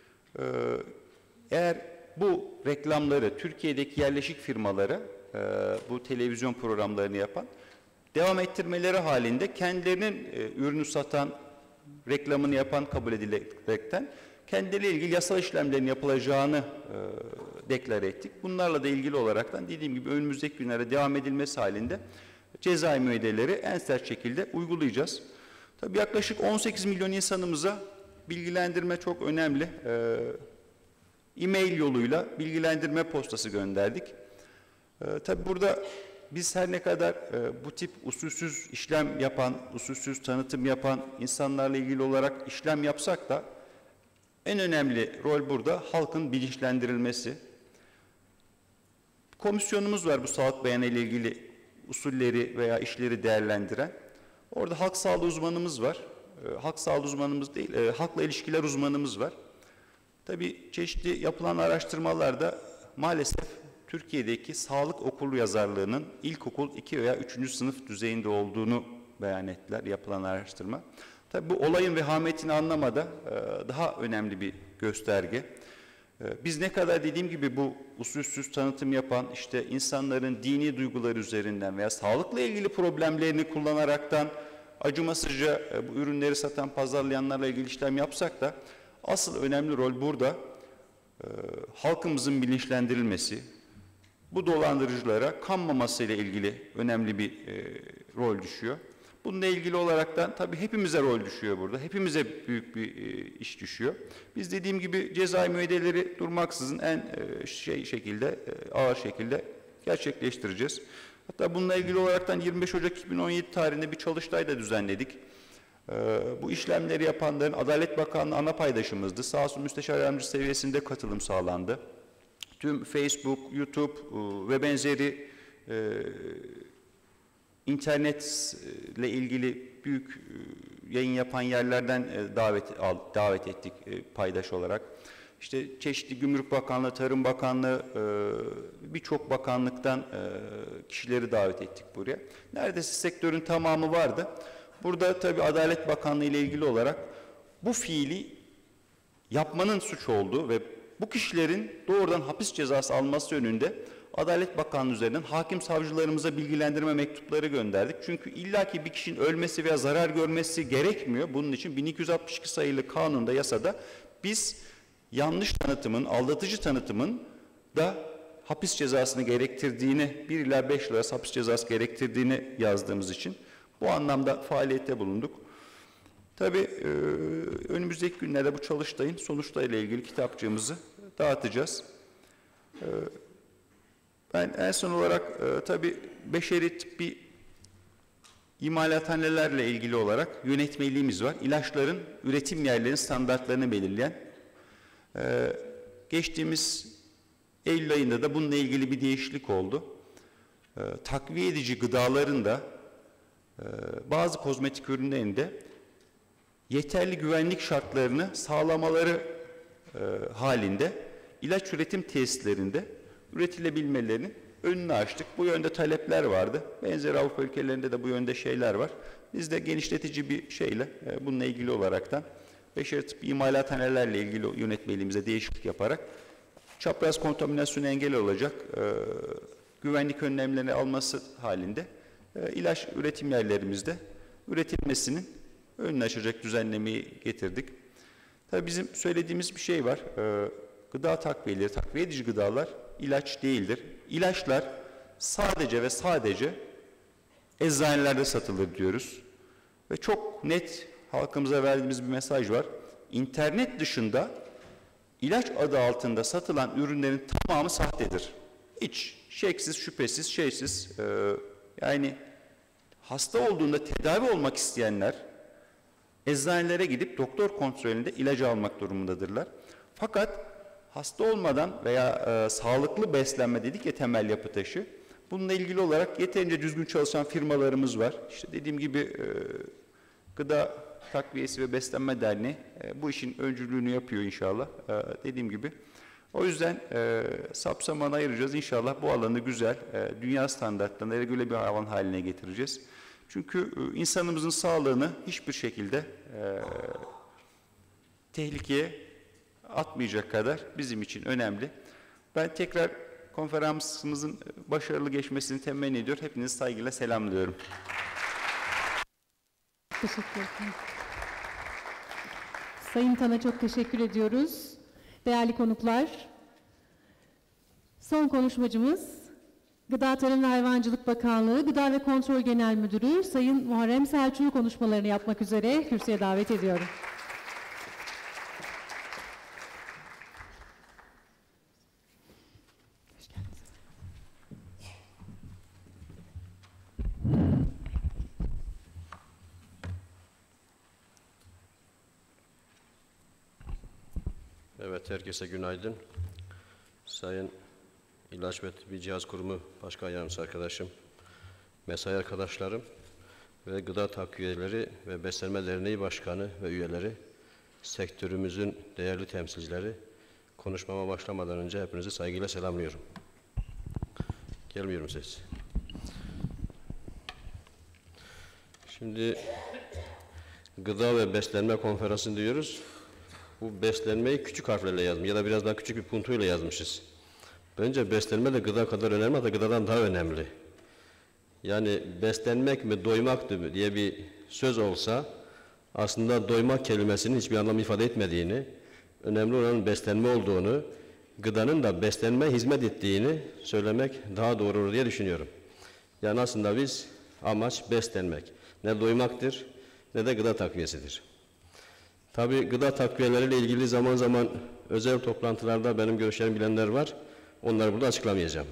Eğer bu reklamları Türkiye'deki yerleşik firmalara, bu televizyon programlarını yapan, devam ettirmeleri halinde kendilerinin ürünü satan, reklamını yapan kabul edilerekten kendileriyle ilgili yasal işlemlerin yapılacağını deklare ettik. Bunlarla da ilgili olaraktan dediğim gibi önümüzdeki günlere devam edilmesi halinde cezai müeyyideleri en sert şekilde uygulayacağız. Tabii yaklaşık 18 milyon insanımıza bilgilendirme çok önemli. E-mail yoluyla bilgilendirme postası gönderdik. Tabii burada biz her ne kadar bu tip usulsüz işlem yapan, usulsüz tanıtım yapan insanlarla ilgili olarak işlem yapsak da en önemli rol burada halkın bilinçlendirilmesi. Komisyonumuz var bu sağlık beyanı ile ilgili usulleri veya işleri değerlendiren. Orada halk sağlığı uzmanımız var. Halk sağlığı uzmanımız değil, halkla ilişkiler uzmanımız var. Tabii çeşitli yapılan araştırmalarda maalesef Türkiye'deki sağlık okulu yazarlığının ilkokul 2 veya 3. sınıf düzeyinde olduğunu beyan ettiler yapılan araştırma. Tabii bu olayın vehametini anlamada daha önemli bir gösterge. Biz ne kadar dediğim gibi bu usulsüz tanıtım yapan, işte insanların dini duyguları üzerinden veya sağlıkla ilgili problemlerini kullanaraktan acımasızca bu ürünleri satan, pazarlayanlarla ilgili işlem yapsak da asıl önemli rol burada halkımızın bilinçlendirilmesi, bu dolandırıcılara kanmaması ile ilgili önemli bir rol düşüyor. Bununla ilgili olaraktan tabii hepimize rol düşüyor burada. Hepimize büyük bir iş düşüyor. Biz dediğim gibi cezai müeyyideleri durmaksızın en ağır şekilde gerçekleştireceğiz. Hatta bununla ilgili olaraktan 25 Ocak 2017 tarihinde bir çalıştay da düzenledik. Bu işlemleri yapanların Adalet Bakanlığı ana paydaşımızdı. Sağ olsun müsteşar yardımcısı seviyesinde katılım sağlandı. Tüm Facebook, YouTube ve benzeri internetle ilgili büyük yayın yapan yerlerden davet ettik paydaş olarak. İşte çeşitli Gümrük Bakanlığı, Tarım Bakanlığı, birçok bakanlıktan kişileri davet ettik buraya. Neredeyse sektörün tamamı vardı. Burada tabii Adalet Bakanlığı ile ilgili olarak bu fiili yapmanın suç olduğu ve bu kişilerin doğrudan hapis cezası alması yönünde Adalet Bakanlığı üzerinden hakim savcılarımıza bilgilendirme mektupları gönderdik. Çünkü illaki bir kişinin ölmesi veya zarar görmesi gerekmiyor. Bunun için 1262 sayılı kanunda, yasada biz yanlış tanıtımın, aldatıcı tanıtımın da hapis cezasını gerektirdiğini, 1 ila 5 yıl arası hapis cezası gerektirdiğini yazdığımız için bu anlamda faaliyette bulunduk. Tabii önümüzdeki günlerde bu çalıştayın sonuçlarıyla ilgili kitapçığımızı dağıtacağız. Ben en son olarak tabii beşeri tıbbi imalathanelerle ilgili olarak yönetmeliğimiz var. İlaçların üretim yerlerinin standartlarını belirleyen. Geçtiğimiz Eylül ayında da bununla ilgili bir değişiklik oldu. Takviye edici gıdaların da bazı kozmetik ürünlerinde yeterli güvenlik şartlarını sağlamaları halinde ilaç üretim tesislerinde üretilebilmelerinin önünü açtık. Bu yönde talepler vardı. Benzer Avrupa ülkelerinde de bu yönde şeyler var. Biz de genişletici bir şeyle bununla ilgili olaraktan beşeri tıbbi imalathanelerle ilgili yönetmeliğimize değişiklik yaparak çapraz kontaminasyonu engel olacak güvenlik önlemlerini alması halinde ilaç üretim yerlerimizde üretilmesinin önünü açacak düzenlemeyi getirdik. Tabii bizim söylediğimiz bir şey var. Gıda takviyeleri, takviye edici gıdalar ilaç değildir. İlaçlar sadece ve sadece eczanelerde satılır diyoruz. Ve çok net halkımıza verdiğimiz bir mesaj var. İnternet dışında ilaç adı altında satılan ürünlerin tamamı sahtedir. Hiç şeksiz, şüphesiz, şeysiz. Yani hasta olduğunda tedavi olmak isteyenler eczanelere gidip doktor kontrolünde ilacı almak durumundadırlar. Fakat hasta olmadan veya sağlıklı beslenme dedik ya temel yapı taşı. Bununla ilgili olarak yeterince düzgün çalışan firmalarımız var. İşte dediğim gibi Gıda Takviyesi ve Beslenme Derneği bu işin öncülüğünü yapıyor inşallah. Dediğim gibi O yüzden sapsaman ayıracağız. İnşallah bu alanı güzel, dünya standartlarına göre bir alan haline getireceğiz. Çünkü insanımızın sağlığını hiçbir şekilde tehlikeye atmayacak kadar bizim için önemli. Ben tekrar konferansımızın başarılı geçmesini temenni ediyor. Hepinizi saygıyla selamlıyorum. Teşekkür ederim. Sayın Tan'a çok teşekkür ediyoruz. Değerli konuklar, son konuşmacımız Gıda Tarım ve Hayvancılık Bakanlığı Gıda ve Kontrol Genel Müdürü Sayın Muharrem Selçuk'u konuşmalarını yapmak üzere kürsüye davet ediyorum. Evet, herkese günaydın. Sayın İlaç ve Tıbbi Cihaz Kurumu Başkan Yardımcısı arkadaşım, mesai arkadaşlarım ve Gıda Takviyeleri ve Beslenme Derneği Başkanı ve üyeleri, sektörümüzün değerli temsilcileri, konuşmama başlamadan önce hepinizi saygıyla selamlıyorum. Gelmiyorum ses. Şimdi Gıda ve Beslenme Konferansı diyoruz. Bu beslenmeyi küçük harflerle yazmış ya da biraz daha küçük bir puntuyla yazmışız. Bence beslenme de gıda kadar önemli, hatta gıdadan daha önemli. Yani beslenmek mi, doymak mı diye bir söz olsa aslında doymak kelimesinin hiçbir anlam ifade etmediğini, önemli olan beslenme olduğunu, gıdanın da beslenme hizmet ettiğini söylemek daha doğru olur diye düşünüyorum. Yani aslında biz amaç beslenmek. Ne doymaktır ne de gıda takviyesidir. Tabii gıda takviyeleriyle ilgili zaman zaman özel toplantılarda benim görüşlerimi bilenler var. Onları burada açıklamayacağım.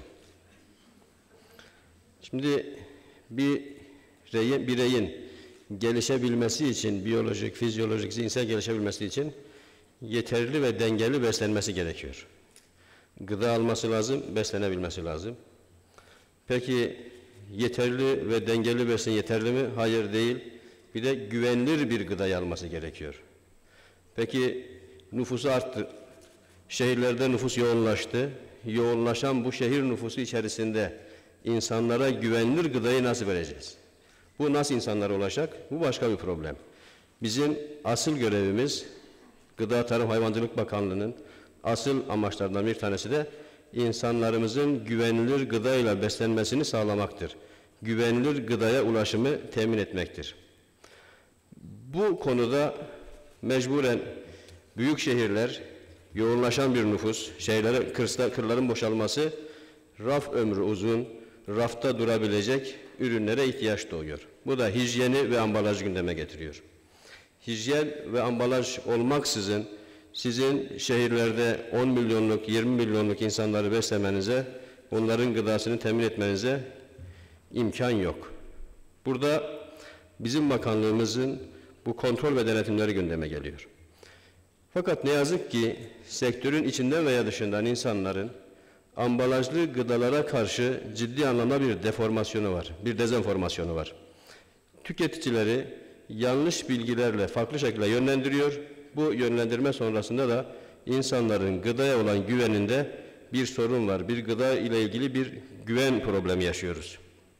Şimdi bir bireyin gelişebilmesi için, biyolojik, fizyolojik, zihinsel gelişebilmesi için yeterli ve dengeli beslenmesi gerekiyor. Gıda alması lazım, beslenebilmesi lazım. Peki yeterli ve dengeli besin yeterli mi? Hayır, değil. Bir de güvenilir bir gıdayı alması gerekiyor. Peki nüfusu arttı. Şehirlerde nüfus yoğunlaştı. Yoğunlaşan bu şehir nüfusu içerisinde insanlara güvenilir gıdayı nasıl vereceğiz? Bu nasıl insanlara ulaşacak? Bu başka bir problem. Bizim asıl görevimiz Gıda Tarım Hayvancılık Bakanlığı'nın asıl amaçlarından bir tanesi de insanlarımızın güvenilir gıdayla beslenmesini sağlamaktır. Güvenilir gıdaya ulaşımı temin etmektir. Bu konuda mecburen büyük şehirler, yoğunlaşan bir nüfus, kırların boşalması, raf ömrü uzun, rafta durabilecek ürünlere ihtiyaç doğuyor. Bu da hijyeni ve ambalajı gündeme getiriyor. Hijyen ve ambalaj olmaksızın sizin şehirlerde 10 milyonluk, 20 milyonluk insanları beslemenize, onların gıdasını temin etmenize imkan yok. Burada bizim bakanlığımızın bu kontrol ve denetimleri gündeme geliyor. Fakat ne yazık ki sektörün içinden veya dışından insanların ambalajlı gıdalara karşı ciddi anlamda bir deformasyonu var, bir dezenformasyonu var. Tüketicileri yanlış bilgilerle farklı şekilde yönlendiriyor. Bu yönlendirme sonrasında da insanların gıdaya olan güveninde bir sorun var. Bir gıda ile ilgili bir güven problemi yaşıyoruz.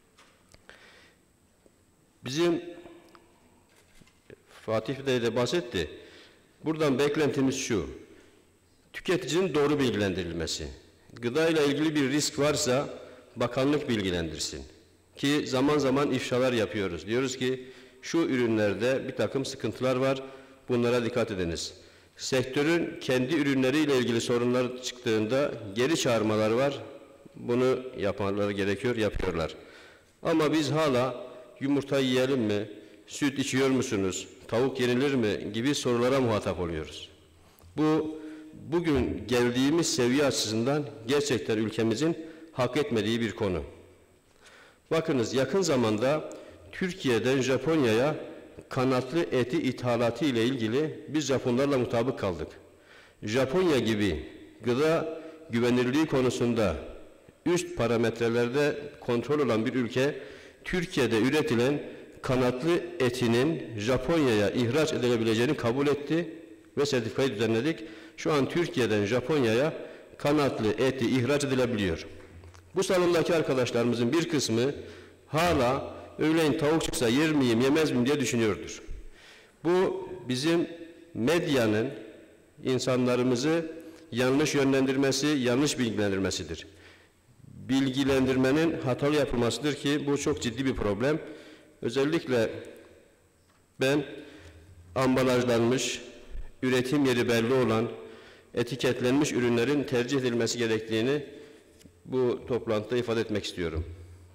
Bizim Fatih Bey de bahsetti. Buradan beklentimiz şu. Tüketicinin doğru bilgilendirilmesi. Gıda ile ilgili bir risk varsa bakanlık bilgilendirsin. Ki zaman zaman ifşalar yapıyoruz. Diyoruz ki şu ürünlerde bir takım sıkıntılar var. Bunlara dikkat ediniz. Sektörün kendi ürünleriyle ilgili sorunlar çıktığında geri çağırmalar var. Bunu yapmaları gerekiyor, yapıyorlar. Ama biz hala yumurta yiyelim mi, süt içiyor musunuz, tavuk yenilir mi gibi sorulara muhatap oluyoruz. Bu bugün geldiğimiz seviye açısından gerçekten ülkemizin hak etmediği bir konu. Bakınız yakın zamanda Türkiye'den Japonya'ya kanatlı eti ithalatı ile ilgili biz Japonlarla mutabık kaldık. Japonya gibi gıda güvenilirliği konusunda üst parametrelerde kontrol olan bir ülke, Türkiye'de üretilen kanatlı etinin Japonya'ya ihraç edilebileceğini kabul etti ve sertifikayı düzenledik. Şu an Türkiye'den Japonya'ya kanatlı eti ihraç edilebiliyor. Bu salondaki arkadaşlarımızın bir kısmı hala öğleyin tavuk çıksa yer miyim, yemez miyim diye düşünüyordur. Bu bizim medyanın insanlarımızı yanlış yönlendirmesi, yanlış bilgilendirmesidir. Bilgilendirmenin hatalı yapılmasıdır ki bu çok ciddi bir problem. Özellikle ben ambalajlanmış, üretim yeri belli olan, etiketlenmiş ürünlerin tercih edilmesi gerektiğini bu toplantıda ifade etmek istiyorum.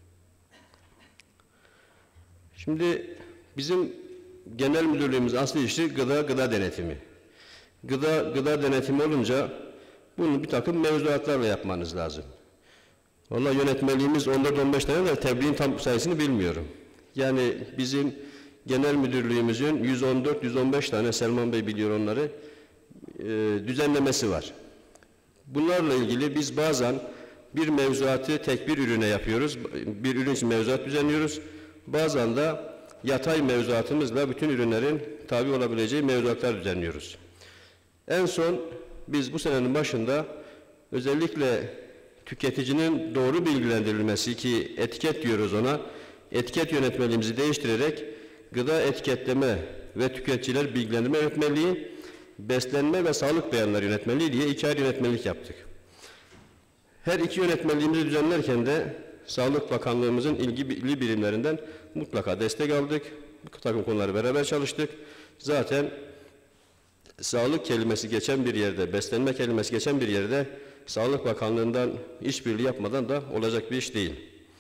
Şimdi bizim genel müdürlüğümüz asli işi gıda denetimi. Gıda denetimi olunca bunu bir takım mevzuatlarla yapmanız lazım. Vallahi yönetmeliğimiz 14-15 tane de tebliğin tam sayısını bilmiyorum. Yani bizim genel müdürlüğümüzün 114-115 tane, Selman Bey biliyor onları, düzenlemesi var. Bunlarla ilgili biz bazen bir mevzuatı tek bir ürüne yapıyoruz. Bir ürün için mevzuat düzenliyoruz. Bazen de yatay mevzuatımızla bütün ürünlerin tabi olabileceği mevzuatlar düzenliyoruz. En son biz bu senenin başında özellikle tüketicinin doğru bilgilendirilmesi, ki etiket diyoruz ona, etiket yönetmeliğimizi değiştirerek gıda etiketleme ve tüketiciler bilgilendirme yönetmeliği, beslenme ve sağlık beyanları yönetmeliği diye 2 ayrı yönetmelik yaptık. Her iki yönetmeliğimizi düzenlerken de Sağlık Bakanlığımızın ilgili birimlerinden mutlaka destek aldık. Bu takım konuları beraber çalıştık. Zaten sağlık kelimesi geçen bir yerde, beslenme kelimesi geçen bir yerde Sağlık Bakanlığı'ndan işbirliği yapmadan da olacak bir iş değil.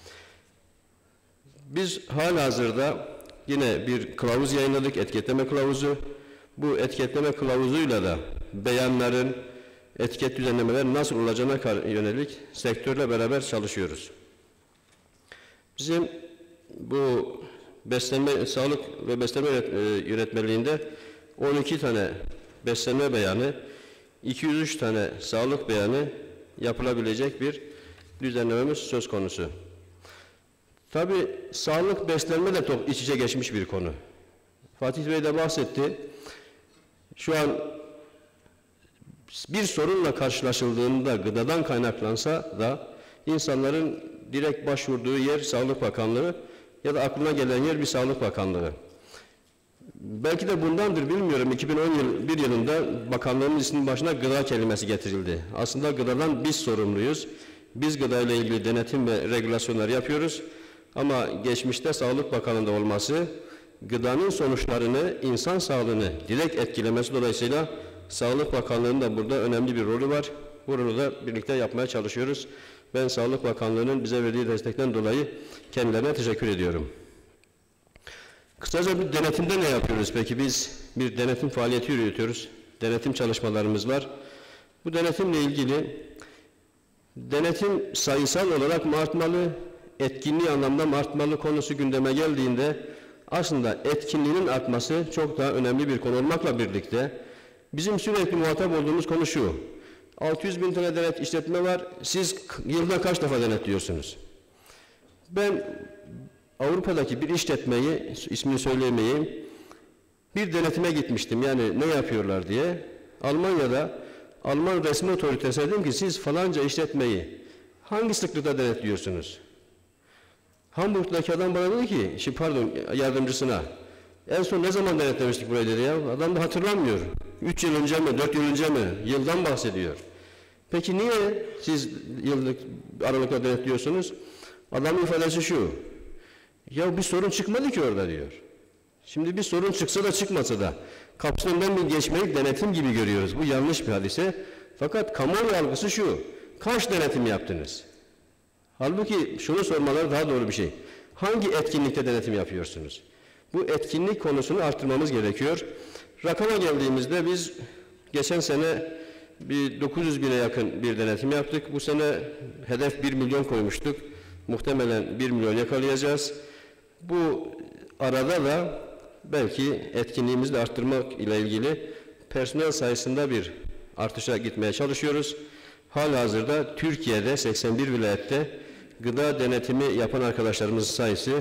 Biz halihazırda yine bir kılavuz yayınladık, etiketleme kılavuzu. Bu etiketleme kılavuzuyla da beyanların, etiket düzenlemeler nasıl olacağına yönelik sektörle beraber çalışıyoruz. Bizim bu sağlık ve beslenme yönetmeliğinde 12 tane beslenme beyanı, 203 tane sağlık beyanı yapılabilecek bir düzenlememiz söz konusu. Tabii sağlık, beslenme de çok iç içe geçmiş bir konu. Fatih Bey de bahsetti. Şu an bir sorunla karşılaşıldığında gıdadan kaynaklansa da insanların direkt başvurduğu yer Sağlık Bakanlığı ya da aklına gelen yer bir Sağlık Bakanlığı. Belki de bundandır bilmiyorum. 2011 yılında bakanlığımız isminin başına gıda kelimesi getirildi. Aslında gıdadan biz sorumluyuz. Biz gıdayla ilgili denetim ve regülasyonlar yapıyoruz. Ama geçmişte Sağlık Bakanlığı'nda olması, gıdanın sonuçlarını, insan sağlığını direkt etkilemesi dolayısıyla Sağlık Bakanlığı'nın da burada önemli bir rolü var. Bu rolü da birlikte yapmaya çalışıyoruz. Ben Sağlık Bakanlığı'nın bize verdiği destekten dolayı kendilerine teşekkür ediyorum. Kısaca bir denetimde ne yapıyoruz peki? Biz bir denetim faaliyeti yürütüyoruz. Denetim çalışmalarımız var. Bu denetimle ilgili denetim sayısal olarak mı artmalı, etkinliği anlamda mı artmalı konusu gündeme geldiğinde aslında etkinliğinin artması çok daha önemli bir konu olmakla birlikte bizim sürekli muhatap olduğumuz konu şu: 600 bin tane denet işletme var, siz yılda kaç defa denetliyorsunuz? Ben Avrupa'daki bir işletmeyi, ismini söyleyemeyeyim, bir denetime gitmiştim, yani ne yapıyorlar diye. Almanya'da Alman resmi otoritesine dedim ki siz falanca işletmeyi hangi sıklıkta denetliyorsunuz? Hamburg'daki adam bana dedi ki, yardımcısına, en son ne zaman denetlemiştik burayı dedi ya. Adam da hatırlamıyor. 3 yıl önce mi, 4 yıl önce mi? Yıldan bahsediyor. Peki niye siz yıllık aralıkla denetliyorsunuz? Adamın ifadesi şu: ya bir sorun çıkmadı ki orada diyor. Şimdi bir sorun çıksa da çıkmasa da kapısından bir geçmeyi denetim gibi görüyoruz. Bu yanlış bir hadise. Fakat kamuoyu algısı şu: kaç denetim yaptınız? Halbuki şunu sormaları daha doğru bir şey: hangi etkinlikte denetim yapıyorsunuz? Bu etkinlik konusunu arttırmamız gerekiyor. Rakama geldiğimizde biz geçen sene bir 900 bine yakın bir denetim yaptık. Bu sene hedef 1 milyon koymuştuk. Muhtemelen 1 milyon yakalayacağız. Bu arada da belki etkinliğimizi de arttırmak ile ilgili personel sayısında bir artışa gitmeye çalışıyoruz. Halihazırda Türkiye'de 81 vilayette gıda denetimi yapan arkadaşlarımızın sayısı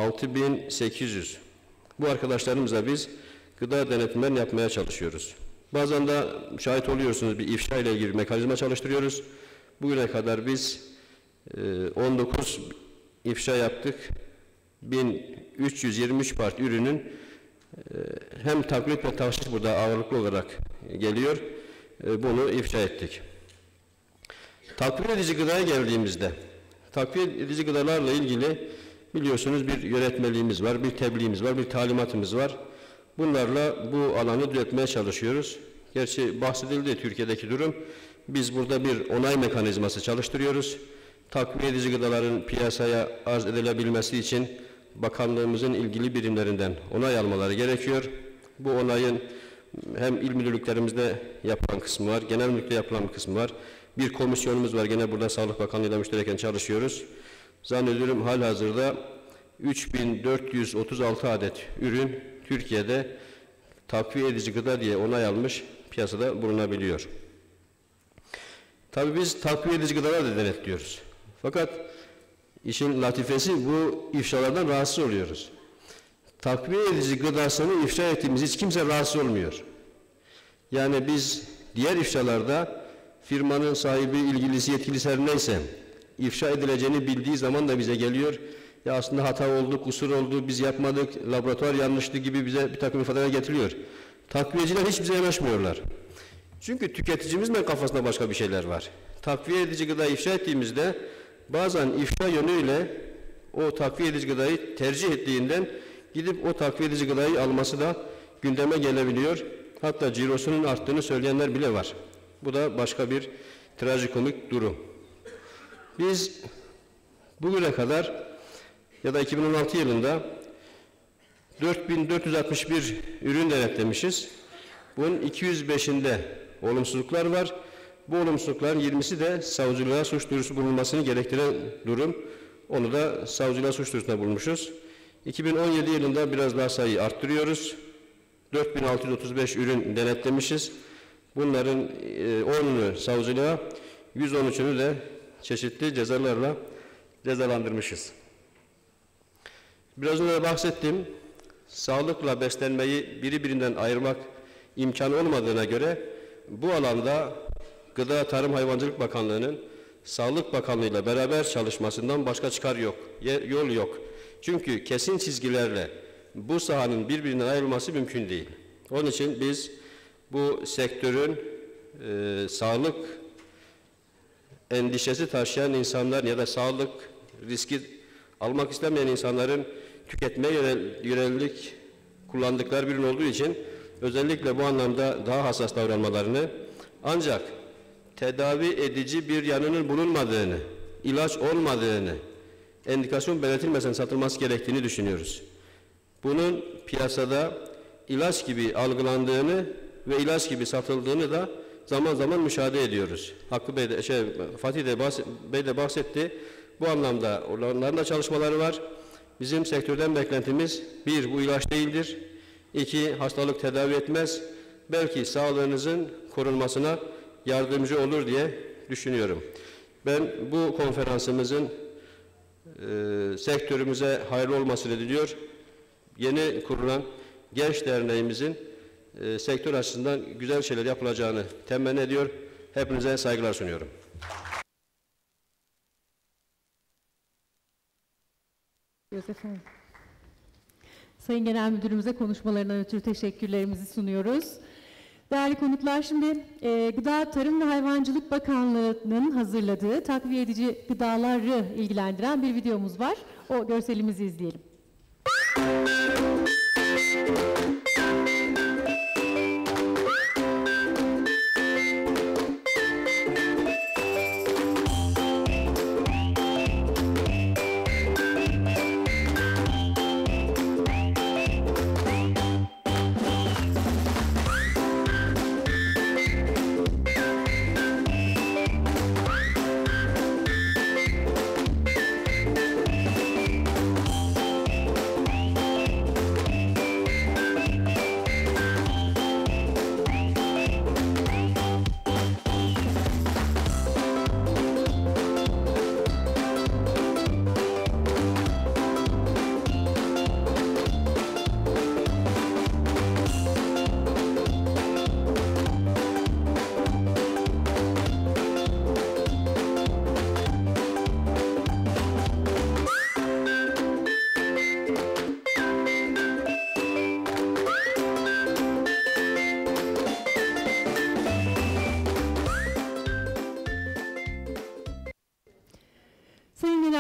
6800. Bu arkadaşlarımızla biz gıda denetimlerini yapmaya çalışıyoruz. Bazen de şahit oluyorsunuz, bir ifşa ile ilgili mekanizma çalıştırıyoruz. Bugüne kadar biz 19 ifşa yaptık. 1323 part ürünün hem taklit ve tahsis burada ağırlıklı olarak geliyor. Bunu ifşa ettik. Takviye edici gıdaya geldiğimizde, takviye edici gıdalarla ilgili biliyorsunuz bir yönetmeliğimiz var, bir tebliğimiz var, bir talimatımız var. Bunlarla bu alanı düzeltmeye çalışıyoruz. Gerçi bahsedildi Türkiye'deki durum. Biz burada bir onay mekanizması çalıştırıyoruz. Takviye edici gıdaların piyasaya arz edilebilmesi için bakanlığımızın ilgili birimlerinden onay almaları gerekiyor. Bu onayın hem il müdürlüklerimizde yapılan kısmı var, genel müdürlükte yapılan bir kısmı var. Bir komisyonumuz var, gene burada Sağlık Bakanlığı ile müştereken çalışıyoruz. Zannediyorum halihazırda 3436 adet ürün Türkiye'de takviye edici gıda diye onay almış, piyasada bulunabiliyor. Tabii biz takviye edici gıdalar da denetliyoruz. Fakat işin latifesi bu ifşalardan rahatsız oluyoruz. Takviye edici gıdasını ifşa ettiğimiz hiç kimse rahatsız olmuyor. Yani biz diğer ifşalarda firmanın sahibi, ilgilisi, yetkilisi her neyse ifşa edileceğini bildiği zaman da bize geliyor. Ya aslında hata oldu, kusur oldu, biz yapmadık, laboratuvar yanlıştı gibi bize bir takım ifadeler getiriyor. Takviyeciler hiç bize yanaşmıyorlar. Çünkü tüketicimizin kafasında başka bir şeyler var. Takviye edici gıdayı ifşa ettiğimizde bazen ifşa yönüyle o takviye edici gıdayı tercih ettiğinden gidip o takviye edici gıdayı alması da gündeme gelebiliyor. Hatta cirosunun arttığını söyleyenler bile var. Bu da başka bir trajikomik durum. Biz bugüne kadar ya da 2016 yılında 4461 ürün denetlemişiz. Bunun 205'inde olumsuzluklar var. Bu olumsuzlukların 20'si de savcılığa suç duyurusu bulunmasını gerektiren durum. Onu da savcılığa suç duyurusunda bulmuşuz. 2017 yılında biraz daha sayıyı arttırıyoruz. 4635 ürün denetlemişiz. Bunların 10'unu savcılığa, 113'ünü de çeşitli cezalarla cezalandırmışız. Biraz önce bahsettim. Sağlıkla beslenmeyi birbirinden ayırmak imkanı olmadığına göre bu alanda Gıda Tarım Hayvancılık Bakanlığı'nın Sağlık Bakanlığı ile beraber çalışmasından başka çıkar yok, yol yok. Çünkü kesin çizgilerle bu sahanın birbirinden ayrılması mümkün değil. Onun için biz bu sektörün sağlık endişesi taşıyan insanlar ya da sağlık riski almak istemeyen insanların tüketmeye yönelik kullandıkları bir ürün olduğu için özellikle bu anlamda daha hassas davranmalarını, ancak tedavi edici bir yanının bulunmadığını, ilaç olmadığını, endikasyon belirtilmeden satılması gerektiğini düşünüyoruz. Bunun piyasada ilaç gibi algılandığını ve ilaç gibi satıldığını da zaman zaman müşahede ediyoruz. Hakkı Bey de, Fatih Bey de bahsetti. Bu anlamda onların da çalışmaları var. Bizim sektörden beklentimiz, bir, bu ilaç değildir. İki, hastalık tedavi etmez. Belki sağlığınızın korunmasına yardımcı olur diye düşünüyorum. Ben bu konferansımızın sektörümüze hayırlı olmasını diliyor. Yeni kurulan Genç Derneğimizin sektör açısından güzel şeyler yapılacağını temenni ediyor. Hepinize saygılar sunuyorum. Efendim. Sayın Genel Müdürümüze konuşmalarından ötürü teşekkürlerimizi sunuyoruz. Değerli konuklar, şimdi Gıda Tarım ve Hayvancılık Bakanlığı'nın hazırladığı takviye edici gıdaları ilgilendiren bir videomuz var. O görselimizi izleyelim.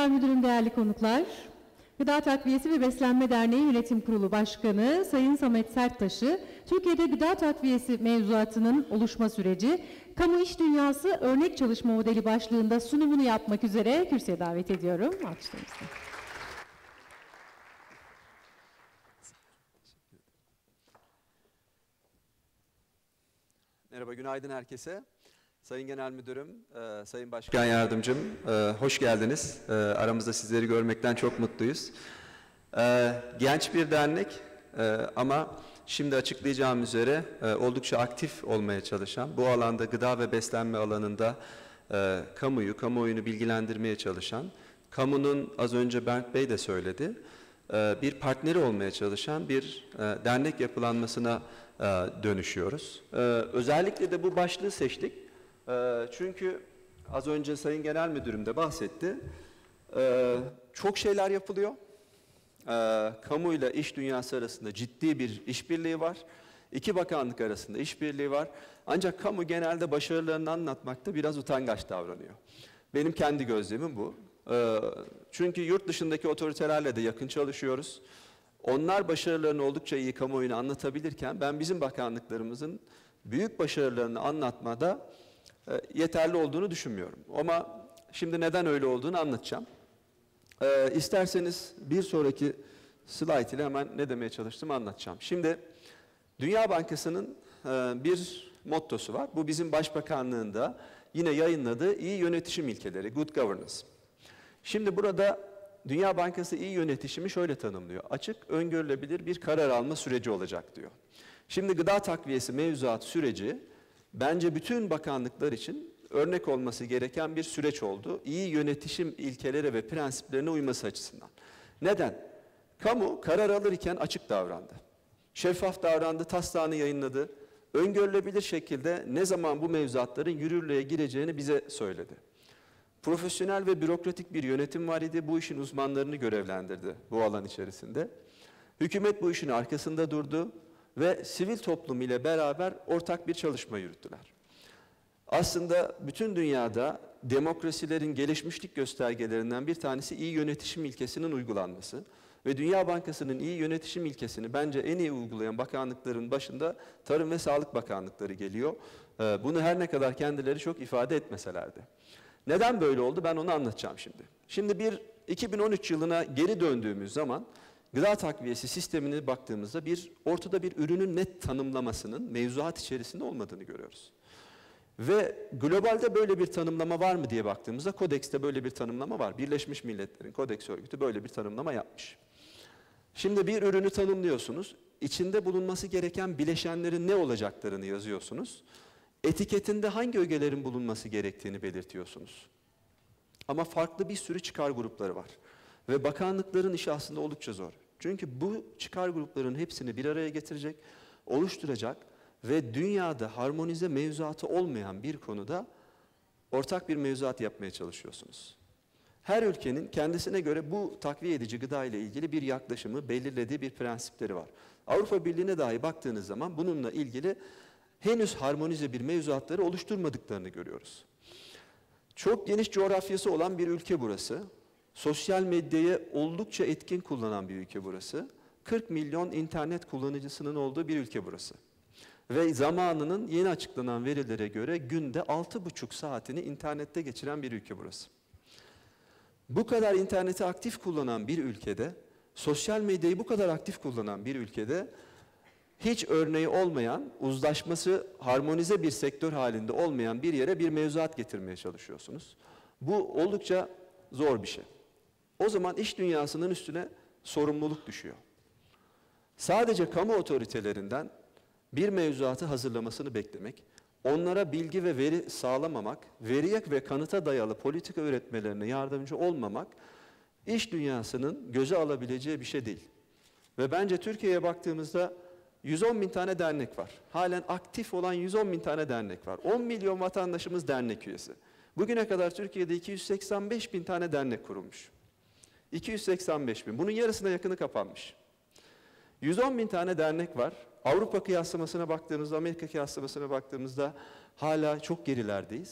Genel Müdürüm, değerli konuklar, Gıda Takviyesi ve Beslenme Derneği Yönetim Kurulu Başkanı Sayın Samet Serttaş'ı Türkiye'de gıda takviyesi mevzuatının oluşma süreci, kamu iş dünyası örnek çalışma modeli başlığında sunumunu yapmak üzere kürsüye davet ediyorum. Alkışlarınızla. Merhaba, günaydın herkese. Sayın Genel Müdürüm, Sayın Başkan Yardımcım, hoş geldiniz. Aramızda sizleri görmekten çok mutluyuz. Genç bir dernek ama şimdi açıklayacağım üzere oldukça aktif olmaya çalışan, bu alanda gıda ve beslenme alanında kamuoyunu bilgilendirmeye çalışan, kamunun az önce Berk Bey de söyledi, bir partneri olmaya çalışan bir dernek yapılanmasına dönüşüyoruz. Özellikle de bu başlığı seçtik. Çünkü az önce Sayın Genel Müdürüm de bahsetti. Çok şeyler yapılıyor. Kamuyla iş dünyası arasında ciddi bir işbirliği var. İki bakanlık arasında işbirliği var. Ancak kamu genelde başarılarını anlatmakta biraz utangaç davranıyor. Benim kendi gözlemim bu. Çünkü yurt dışındaki otoritelerle de yakın çalışıyoruz. Onlar başarılarını oldukça iyi kamuoyuna anlatabilirken ben bizim bakanlıklarımızın büyük başarılarını anlatmada yeterli olduğunu düşünmüyorum. Ama şimdi neden öyle olduğunu anlatacağım. İsterseniz bir sonraki slide ile hemen ne demeye çalıştığımı anlatacağım. Şimdi Dünya Bankası'nın bir mottosu var. Bu bizim Başbakanlığında yine yayınladığı iyi yönetişim ilkeleri, good governance. Şimdi burada Dünya Bankası iyi yönetişimi şöyle tanımlıyor. Açık, öngörülebilir bir karar alma süreci olacak diyor. Şimdi gıda takviyesi mevzuat süreci bence bütün bakanlıklar için örnek olması gereken bir süreç oldu. İyi yönetişim ilkeleri ve prensiplerine uyması açısından. Neden? Kamu karar alırken açık davrandı. Şeffaf davrandı, taslağını yayınladı. Öngörülebilir şekilde ne zaman bu mevzuatların yürürlüğe gireceğini bize söyledi. Profesyonel ve bürokratik bir yönetim var idi. Bu işin uzmanlarını görevlendirdi bu alan içerisinde. Hükümet bu işin arkasında durdu ve sivil toplum ile beraber ortak bir çalışma yürüttüler. Aslında bütün dünyada demokrasilerin gelişmişlik göstergelerinden bir tanesi iyi yönetişim ilkesinin uygulanması. Ve Dünya Bankası'nın iyi yönetişim ilkesini bence en iyi uygulayan bakanlıkların başında Tarım ve Sağlık Bakanlıkları geliyor. Bunu her ne kadar kendileri çok ifade etmeselerdi. Neden böyle oldu? Ben onu anlatacağım şimdi. Şimdi 2013 yılına geri döndüğümüz zaman gıda takviyesi sistemine baktığımızda ortada bir ürünün net tanımlamasının mevzuat içerisinde olmadığını görüyoruz. Ve globalde böyle bir tanımlama var mı diye baktığımızda Kodeks'te böyle bir tanımlama var. Birleşmiş Milletler'in Kodeks örgütü böyle bir tanımlama yapmış. Şimdi bir ürünü tanımlıyorsunuz. İçinde bulunması gereken bileşenlerin ne olacaklarını yazıyorsunuz. Etiketinde hangi ögelerin bulunması gerektiğini belirtiyorsunuz. Ama farklı bir sürü çıkar grupları var. Ve bakanlıkların işi aslında oldukça zor. Çünkü bu çıkar gruplarının hepsini bir araya getirecek, oluşturacak ve dünyada harmonize mevzuatı olmayan bir konuda ortak bir mevzuat yapmaya çalışıyorsunuz. Her ülkenin kendisine göre bu takviye edici gıda ile ilgili bir yaklaşımı, belirlediği bir prensipleri var. Avrupa Birliği'ne dahi baktığınız zaman bununla ilgili henüz harmonize bir mevzuatları oluşturmadıklarını görüyoruz. Çok geniş coğrafyası olan bir ülke burası. Sosyal medyayı oldukça etkin kullanan bir ülke burası. 40 milyon internet kullanıcısının olduğu bir ülke burası. Ve zamanının yeni açıklanan verilere göre günde 6,5 saatini internette geçiren bir ülke burası. Bu kadar interneti aktif kullanan bir ülkede, sosyal medyayı bu kadar aktif kullanan bir ülkede hiç örneği olmayan, uzlaşması harmonize bir sektör halinde olmayan bir yere bir mevzuat getirmeye çalışıyorsunuz. Bu oldukça zor bir şey. O zaman iş dünyasının üstüne sorumluluk düşüyor. Sadece kamu otoritelerinden bir mevzuatı hazırlamasını beklemek, onlara bilgi ve veri sağlamamak, veriye ve kanıta dayalı politika üretmelerine yardımcı olmamak, iş dünyasının göze alabileceği bir şey değil. Ve bence Türkiye'ye baktığımızda 110 bin tane dernek var. Halen aktif olan 110 bin tane dernek var. 10 milyon vatandaşımız dernek üyesi. Bugüne kadar Türkiye'de 285 bin tane dernek kurulmuş. 285 bin. Bunun yarısına yakını kapanmış. 110 bin tane dernek var. Avrupa kıyaslamasına baktığımızda, Amerika kıyaslamasına baktığımızda hala çok gerilerdeyiz.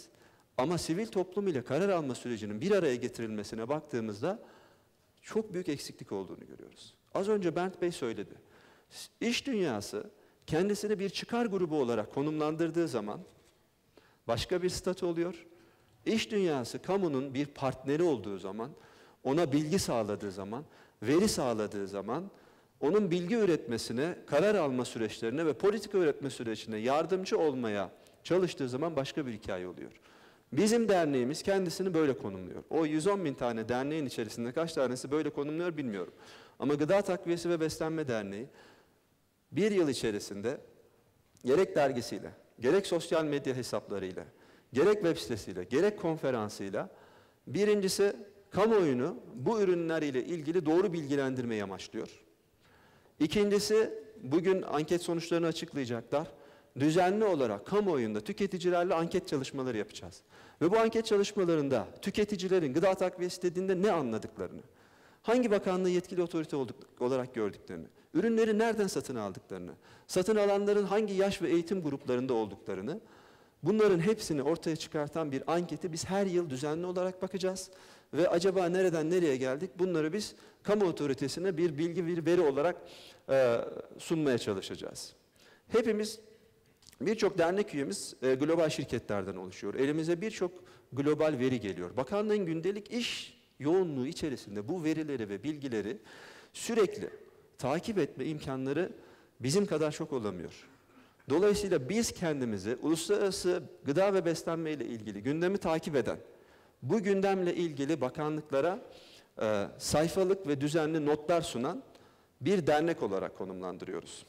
Ama sivil toplum ile karar alma sürecinin bir araya getirilmesine baktığımızda çok büyük eksiklik olduğunu görüyoruz. Az önce Bernd Bey söyledi. İş dünyası kendisini bir çıkar grubu olarak konumlandırdığı zaman başka bir statü oluyor. İş dünyası kamunun bir partneri olduğu zaman, ona bilgi sağladığı zaman, veri sağladığı zaman, onun bilgi üretmesine, karar alma süreçlerine ve politika üretme sürecine yardımcı olmaya çalıştığı zaman başka bir hikaye oluyor. Bizim derneğimiz kendisini böyle konumluyor. O 110 bin tane derneğin içerisinde kaç tanesi böyle konumluyor bilmiyorum. Ama Gıda Takviyesi ve Beslenme Derneği bir yıl içerisinde gerek dergisiyle, gerek sosyal medya hesaplarıyla, gerek web sitesiyle, gerek konferansıyla birincisi kamuoyunu bu ürünler ile ilgili doğru bilgilendirmeyi amaçlıyor. İkincisi bugün anket sonuçlarını açıklayacaklar. Düzenli olarak kamuoyunda tüketicilerle anket çalışmaları yapacağız. Ve bu anket çalışmalarında tüketicilerin gıda takviyesi dediğinde ne anladıklarını, hangi bakanlığı yetkili otorite olarak gördüklerini, ürünleri nereden satın aldıklarını, satın alanların hangi yaş ve eğitim gruplarında olduklarını, bunların hepsini ortaya çıkartan bir anketi biz her yıl düzenli olarak bakacağız. Ve acaba nereden nereye geldik? Bunları biz kamu otoritesine bir bilgi, bir veri olarak sunmaya çalışacağız. Hepimiz, birçok dernek üyemiz global şirketlerden oluşuyor. Elimize birçok global veri geliyor. Bakanlığın gündelik iş yoğunluğu içerisinde bu verileri ve bilgileri sürekli takip etme imkanları bizim kadar çok olamıyor. Dolayısıyla biz kendimizi uluslararası gıda ve beslenme ile ilgili gündemi takip eden, bu gündemle ilgili bakanlıklara sayfalık ve düzenli notlar sunan bir dernek olarak konumlandırıyoruz.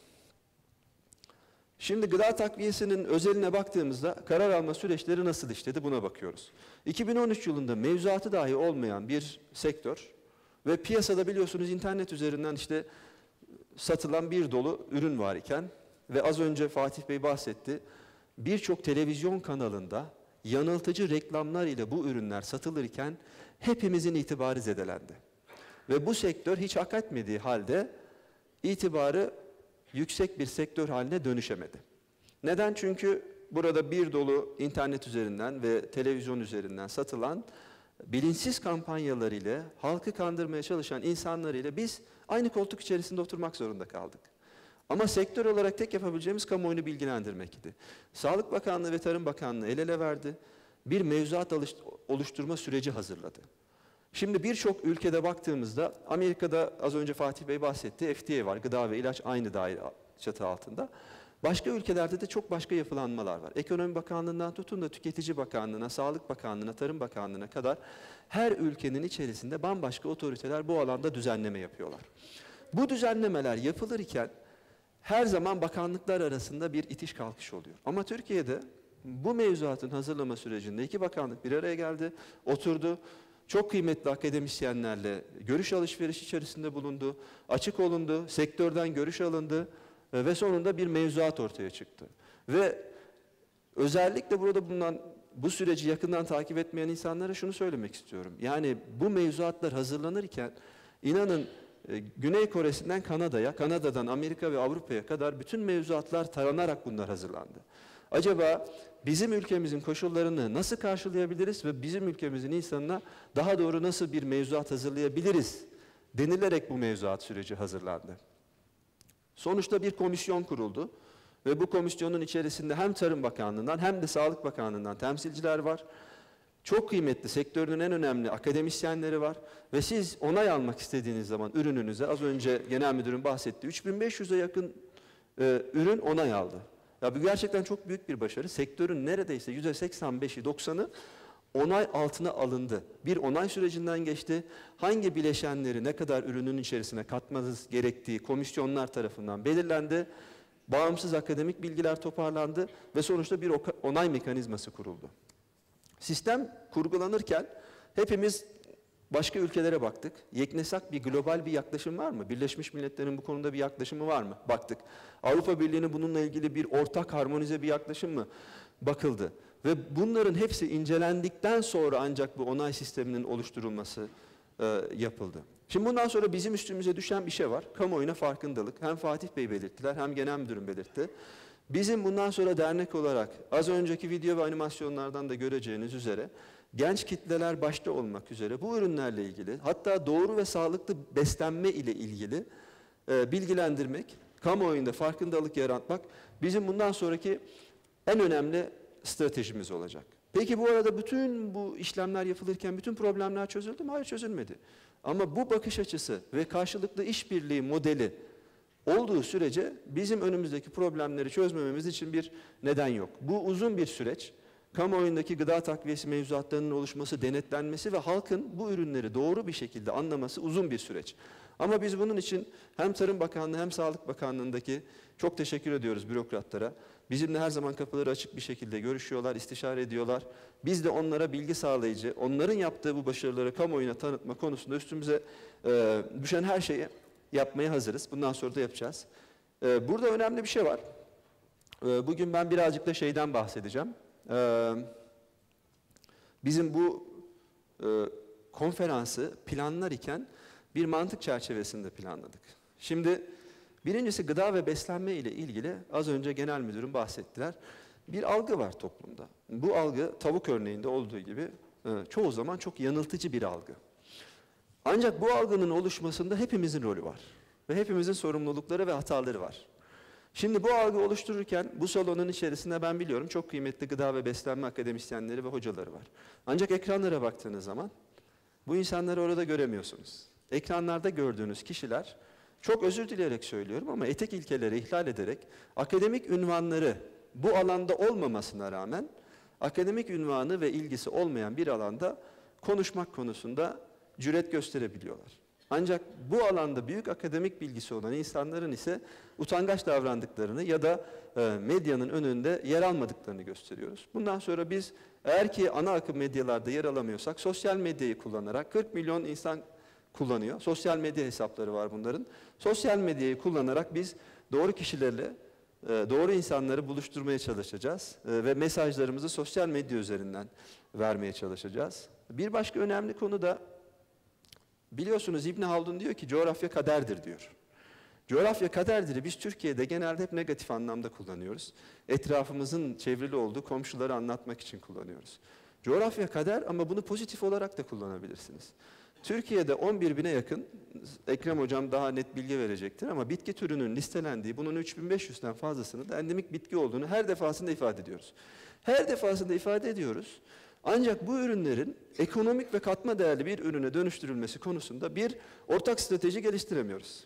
Şimdi gıda takviyesinin özeline baktığımızda karar alma süreçleri nasıl işledi buna bakıyoruz. 2013 yılında mevzuatı dahi olmayan bir sektör ve piyasada biliyorsunuz internet üzerinden işte satılan bir dolu ürün var iken ve az önce Fatih Bey bahsetti, birçok televizyon kanalında yanıltıcı reklamlar ile bu ürünler satılırken hepimizin itibarı zedelendi. Ve bu sektör hiç hak etmediği halde itibarı yüksek bir sektör haline dönüşemedi. Neden? Çünkü burada bir dolu internet üzerinden ve televizyon üzerinden satılan bilinçsiz kampanyalar ile halkı kandırmaya çalışan insanlar ile biz aynı koltuk içerisinde oturmak zorunda kaldık. Ama sektör olarak tek yapabileceğimiz kamuoyunu bilgilendirmek idi. Sağlık Bakanlığı ve Tarım Bakanlığı el ele verdi. Bir mevzuat oluşturma süreci hazırladı. Şimdi birçok ülkede baktığımızda, Amerika'da az önce Fatih Bey bahsetti, FDA var, gıda ve ilaç aynı daire çatı altında. Başka ülkelerde de çok başka yapılanmalar var. Ekonomi Bakanlığı'ndan tutun da Tüketici Bakanlığı'na, Sağlık Bakanlığı'na, Tarım Bakanlığı'na kadar her ülkenin içerisinde bambaşka otoriteler bu alanda düzenleme yapıyorlar. Bu düzenlemeler yapılırken her zaman bakanlıklar arasında bir itiş kalkış oluyor. Ama Türkiye'de bu mevzuatın hazırlama sürecinde iki bakanlık bir araya geldi, oturdu. Çok kıymetli akademisyenlerle görüş alışverişi içerisinde bulundu, açık olundu, sektörden görüş alındı ve sonunda bir mevzuat ortaya çıktı. Ve özellikle burada bulunan, bu süreci yakından takip etmeyen insanlara şunu söylemek istiyorum. Yani bu mevzuatlar hazırlanırken inanın Güney Kore'sinden Kanada'ya, Kanada'dan Amerika ve Avrupa'ya kadar bütün mevzuatlar taranarak bunlar hazırlandı. Acaba bizim ülkemizin koşullarını nasıl karşılayabiliriz ve bizim ülkemizin insanına daha doğru nasıl bir mevzuat hazırlayabiliriz denilerek bu mevzuat süreci hazırlandı. Sonuçta bir komisyon kuruldu ve bu komisyonun içerisinde hem Tarım Bakanlığı'ndan hem de Sağlık Bakanlığı'ndan temsilciler var. Çok kıymetli, sektörün en önemli akademisyenleri var ve siz onay almak istediğiniz zaman ürününüze, az önce Genel Müdürüm bahsetti, 3500'e yakın ürün onay aldı. Ya bu gerçekten çok büyük bir başarı. Sektörün neredeyse %85'i, 90'ı onay altına alındı. Bir onay sürecinden geçti. Hangi bileşenleri ne kadar ürünün içerisine katmanız gerektiği komisyonlar tarafından belirlendi. Bağımsız akademik bilgiler toparlandı ve sonuçta bir onay mekanizması kuruldu. Sistem kurgulanırken hepimiz başka ülkelere baktık. Yeknesak bir global bir yaklaşım var mı? Birleşmiş Milletler'in bu konuda bir yaklaşımı var mı? Baktık. Avrupa Birliği'nin bununla ilgili bir ortak harmonize bir yaklaşım mı? Bakıldı. Ve bunların hepsi incelendikten sonra ancak bu onay sisteminin oluşturulması yapıldı. Şimdi bundan sonra bizim üstümüze düşen bir şey var. Kamuoyuna farkındalık. Hem Fatih Bey belirttiler hem Genel Müdürüm belirtti. Bizim bundan sonra dernek olarak az önceki video ve animasyonlardan da göreceğiniz üzere genç kitleler başta olmak üzere bu ürünlerle ilgili, hatta doğru ve sağlıklı beslenme ile ilgili bilgilendirmek, kamuoyunda farkındalık yaratmak bizim bundan sonraki en önemli stratejimiz olacak. Peki bu arada bütün bu işlemler yapılırken bütün problemler çözüldü mü? Hayır, çözülmedi. Ama bu bakış açısı ve karşılıklı işbirliği modeli olduğu sürece bizim önümüzdeki problemleri çözmememiz için bir neden yok. Bu uzun bir süreç. Kamuoyundaki gıda takviyesi mevzuatlarının oluşması, denetlenmesi ve halkın bu ürünleri doğru bir şekilde anlaması uzun bir süreç. Ama biz bunun için hem Tarım Bakanlığı hem Sağlık Bakanlığı'ndaki çok teşekkür ediyoruz bürokratlara. Bizimle her zaman kapıları açık bir şekilde görüşüyorlar, istişare ediyorlar. Biz de onlara bilgi sağlayıcı, onların yaptığı bu başarıları kamuoyuna tanıtma konusunda üstümüze düşen her şeyi yapmaya hazırız. Bundan sonra da yapacağız. Burada önemli bir şey var. Bugün ben birazcık da şeyden bahsedeceğim. Bizim bu konferansı planlar iken bir mantık çerçevesinde planladık. Şimdi birincisi gıda ve beslenme ile ilgili az önce genel müdürüm bahsettiler. Bir algı var toplumda. Bu algı tavuk örneğinde olduğu gibi çoğu zaman çok yanıltıcı bir algı. Ancak bu algının oluşmasında hepimizin rolü var. Ve hepimizin sorumlulukları ve hataları var. Şimdi bu algı oluştururken bu salonun içerisinde ben biliyorum çok kıymetli gıda ve beslenme akademisyenleri ve hocaları var. Ancak ekranlara baktığınız zaman bu insanları orada göremiyorsunuz. Ekranlarda gördüğünüz kişiler, çok özür dileyerek söylüyorum ama etik ilkeleri ihlal ederek akademik ünvanları bu alanda olmamasına rağmen akademik ünvanı ve ilgisi olmayan bir alanda konuşmak konusunda cüret gösterebiliyorlar. Ancak bu alanda büyük akademik bilgisi olan insanların ise utangaç davrandıklarını ya da medyanın önünde yer almadıklarını gösteriyoruz. Bundan sonra biz eğer ki ana akım medyalarda yer alamıyorsak sosyal medyayı kullanarak 40 milyon insan kullanıyor. Sosyal medya hesapları var bunların. Sosyal medyayı kullanarak biz doğru kişilerle doğru insanları buluşturmaya çalışacağız ve mesajlarımızı sosyal medya üzerinden vermeye çalışacağız. Bir başka önemli konu da biliyorsunuz İbn Haldun diyor ki coğrafya kaderdir diyor. Coğrafya kaderdir biz Türkiye'de genelde hep negatif anlamda kullanıyoruz. Etrafımızın çevrili olduğu komşuları anlatmak için kullanıyoruz. Coğrafya kader ama bunu pozitif olarak da kullanabilirsiniz. Türkiye'de 11.000'e yakın, Ekrem Hocam daha net bilgi verecektir ama bitki türünün listelendiği, bunun 3500'den fazlasını da endemik bitki olduğunu her defasında ifade ediyoruz. Her defasında ifade ediyoruz. Ancak bu ürünlerin ekonomik ve katma değerli bir ürüne dönüştürülmesi konusunda bir ortak strateji geliştiremiyoruz.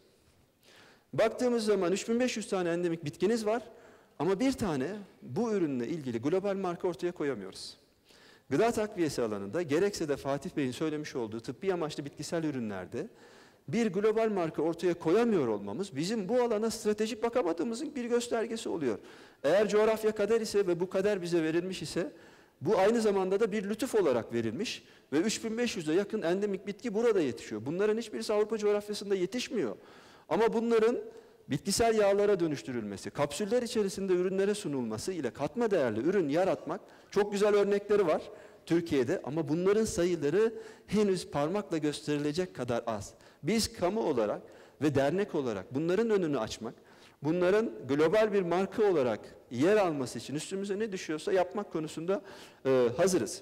Baktığımız zaman 3500 tane endemik bitkiniz var ama bir tane bu ürünle ilgili global marka ortaya koyamıyoruz. Gıda takviyesi alanında gerekse de Fatih Bey'in söylemiş olduğu tıbbi amaçlı bitkisel ürünlerde bir global marka ortaya koyamıyor olmamız bizim bu alana stratejik bakamadığımızın bir göstergesi oluyor. Eğer coğrafya kader ise ve bu kader bize verilmiş ise bu aynı zamanda da bir lütuf olarak verilmiş ve 3500'e yakın endemik bitki burada yetişiyor. Bunların hiçbirisi Avrupa coğrafyasında yetişmiyor. Ama bunların bitkisel yağlara dönüştürülmesi, kapsüller içerisinde ürünlere sunulması ile katma değerli ürün yaratmak çok güzel örnekleri var Türkiye'de ama bunların sayıları henüz parmakla gösterilecek kadar az. Biz kamu olarak ve dernek olarak bunların önünü açmak, bunların global bir marka olarak yer alması için üstümüze ne düşüyorsa yapmak konusunda hazırız.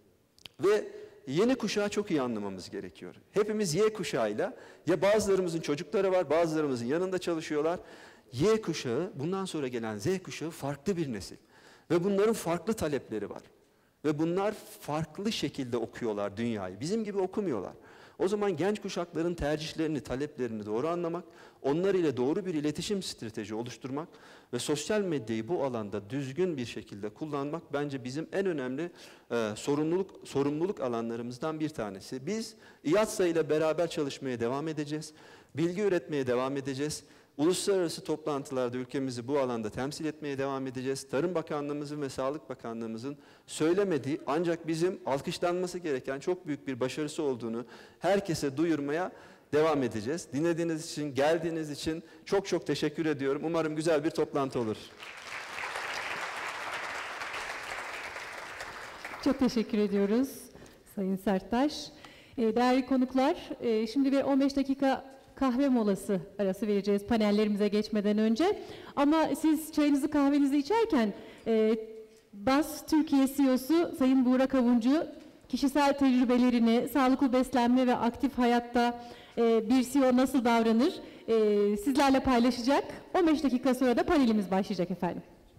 Ve yeni kuşağı çok iyi anlamamız gerekiyor. Hepimiz Y kuşağıyla, ya bazılarımızın çocukları var, bazılarımızın yanında çalışıyorlar. Y kuşağı, bundan sonra gelen Z kuşağı farklı bir nesil. Ve bunların farklı talepleri var. Ve bunlar farklı şekilde okuyorlar dünyayı. Bizim gibi okumuyorlar. O zaman genç kuşakların tercihlerini, taleplerini doğru anlamak, onlar ile doğru bir iletişim strateji oluşturmak ve sosyal medyayı bu alanda düzgün bir şekilde kullanmak bence bizim en önemli sorumluluk alanlarımızdan bir tanesi. Biz İATSA ile beraber çalışmaya devam edeceğiz, bilgi üretmeye devam edeceğiz. Uluslararası toplantılarda ülkemizi bu alanda temsil etmeye devam edeceğiz. Tarım Bakanlığımızın ve Sağlık Bakanlığımızın söylemediği ancak bizim alkışlanması gereken çok büyük bir başarısı olduğunu herkese duyurmaya devam edeceğiz. Dinlediğiniz için, geldiğiniz için çok çok teşekkür ediyorum. Umarım güzel bir toplantı olur. Çok teşekkür ediyoruz Sayın Serttaş. Değerli konuklar, şimdi bir 15 dakika kahve molası arası vereceğiz panellerimize geçmeden önce. Ama siz çayınızı kahvenizi içerken BAS Türkiye CEO'su Sayın Buğra Kavuncu kişisel tecrübelerini, sağlıklı beslenme ve aktif hayatta bir CEO nasıl davranır sizlerle paylaşacak. 15 dakika sonra da panelimiz başlayacak efendim.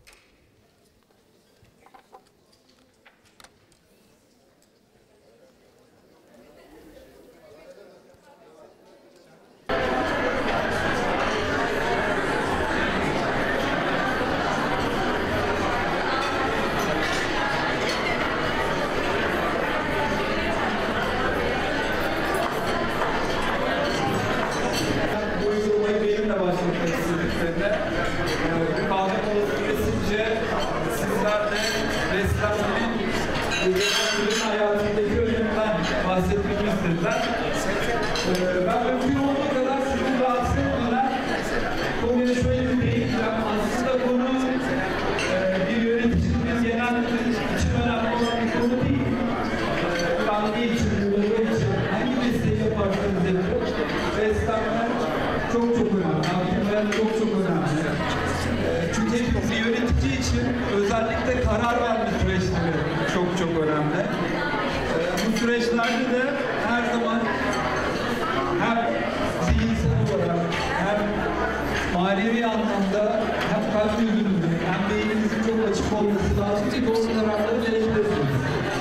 hayatındaki öneminden bahsetmek istediler. Ben mümkün olduğu kadar sizi rahatsız etmeden konuya şöyle bir değineceğim. Aslında konu bir yöneticinin, bir genel müdür için önemli olan bir konu değil. Kanuni için, uygulama için, hangi mesleği yaparsanız yapın. Beslenme çok önemli. Hakimler çok önemli. Çünkü bir yönetici için özellikle karar verme süreçleri çok önemli. Bu süreçlerde de her zaman hem zihinsel olarak hem manevi anlamda hem kalp gözünüzün hem beyninizin çok açık olması lazım ki doğru kararları verebilirsiniz.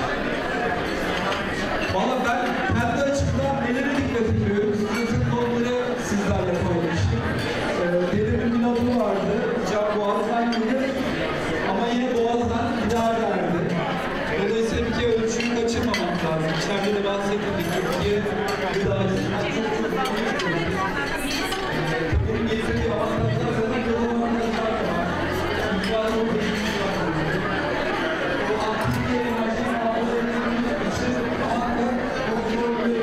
Valla ben kendi açımdan nelere dikkat ediyorum. Sizin konuları sizlerle paylaştım. Dedemin bir lafı vardı. Can boğazdan gelir ama yine boğazdan gider derdi. Dolayısıyla bir kere ölçüyü kaçırmamak lazım. İçeride de bahsedildik. Türkiye gıdacısından çok önemli. Bunun getirdiği avantajlar zaten yolun avantajlar da var. Mücadele çok önemli var. O aktivite enerjinin algılayabilmek için muhakkak çok zor bir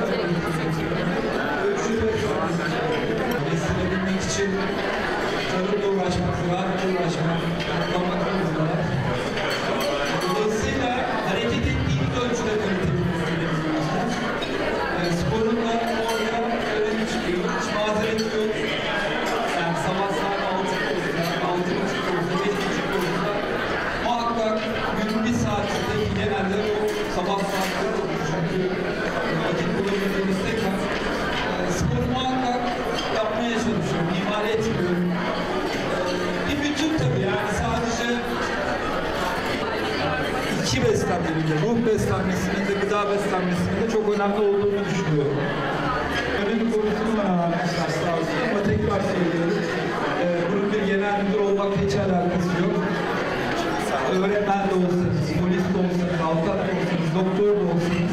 ölçü ve beslenebilmek için tarımla uğraşmak, ziraatla uğraşmak, toplamak zorundalar. Dolayısıyla hareket ettiğimiz ölçüde kalitemiz söyleyebiliriz. Sporun da orada öyle çıkıyor, hiç mazeret yok. Yani sabah saat 6'da olsa, 6.30'da olsa, 5.30'da olsa muhakkak günün bir saatinde genelde o sabah saatleri olur. Çünkü vakit bulabildiğimiz tekrar spor muhakkak yapmaya çalışıyorum, ihmal etmiyorum. Bir bütün tabii yani sadece iki beslenmenin de, ruh beslenmesinin de, gıda beslenmesinin de çok önemli olduğunu düşünüyorum. Öyle bir konusum var arkadaşlar sağ olsun ama tekrar söylüyorum. Bunun bir genel müdür olmakla hiç alakası yok. Öğretmen de olsanız, polis de olsanız, avukat da olsanız, doktor da olsanız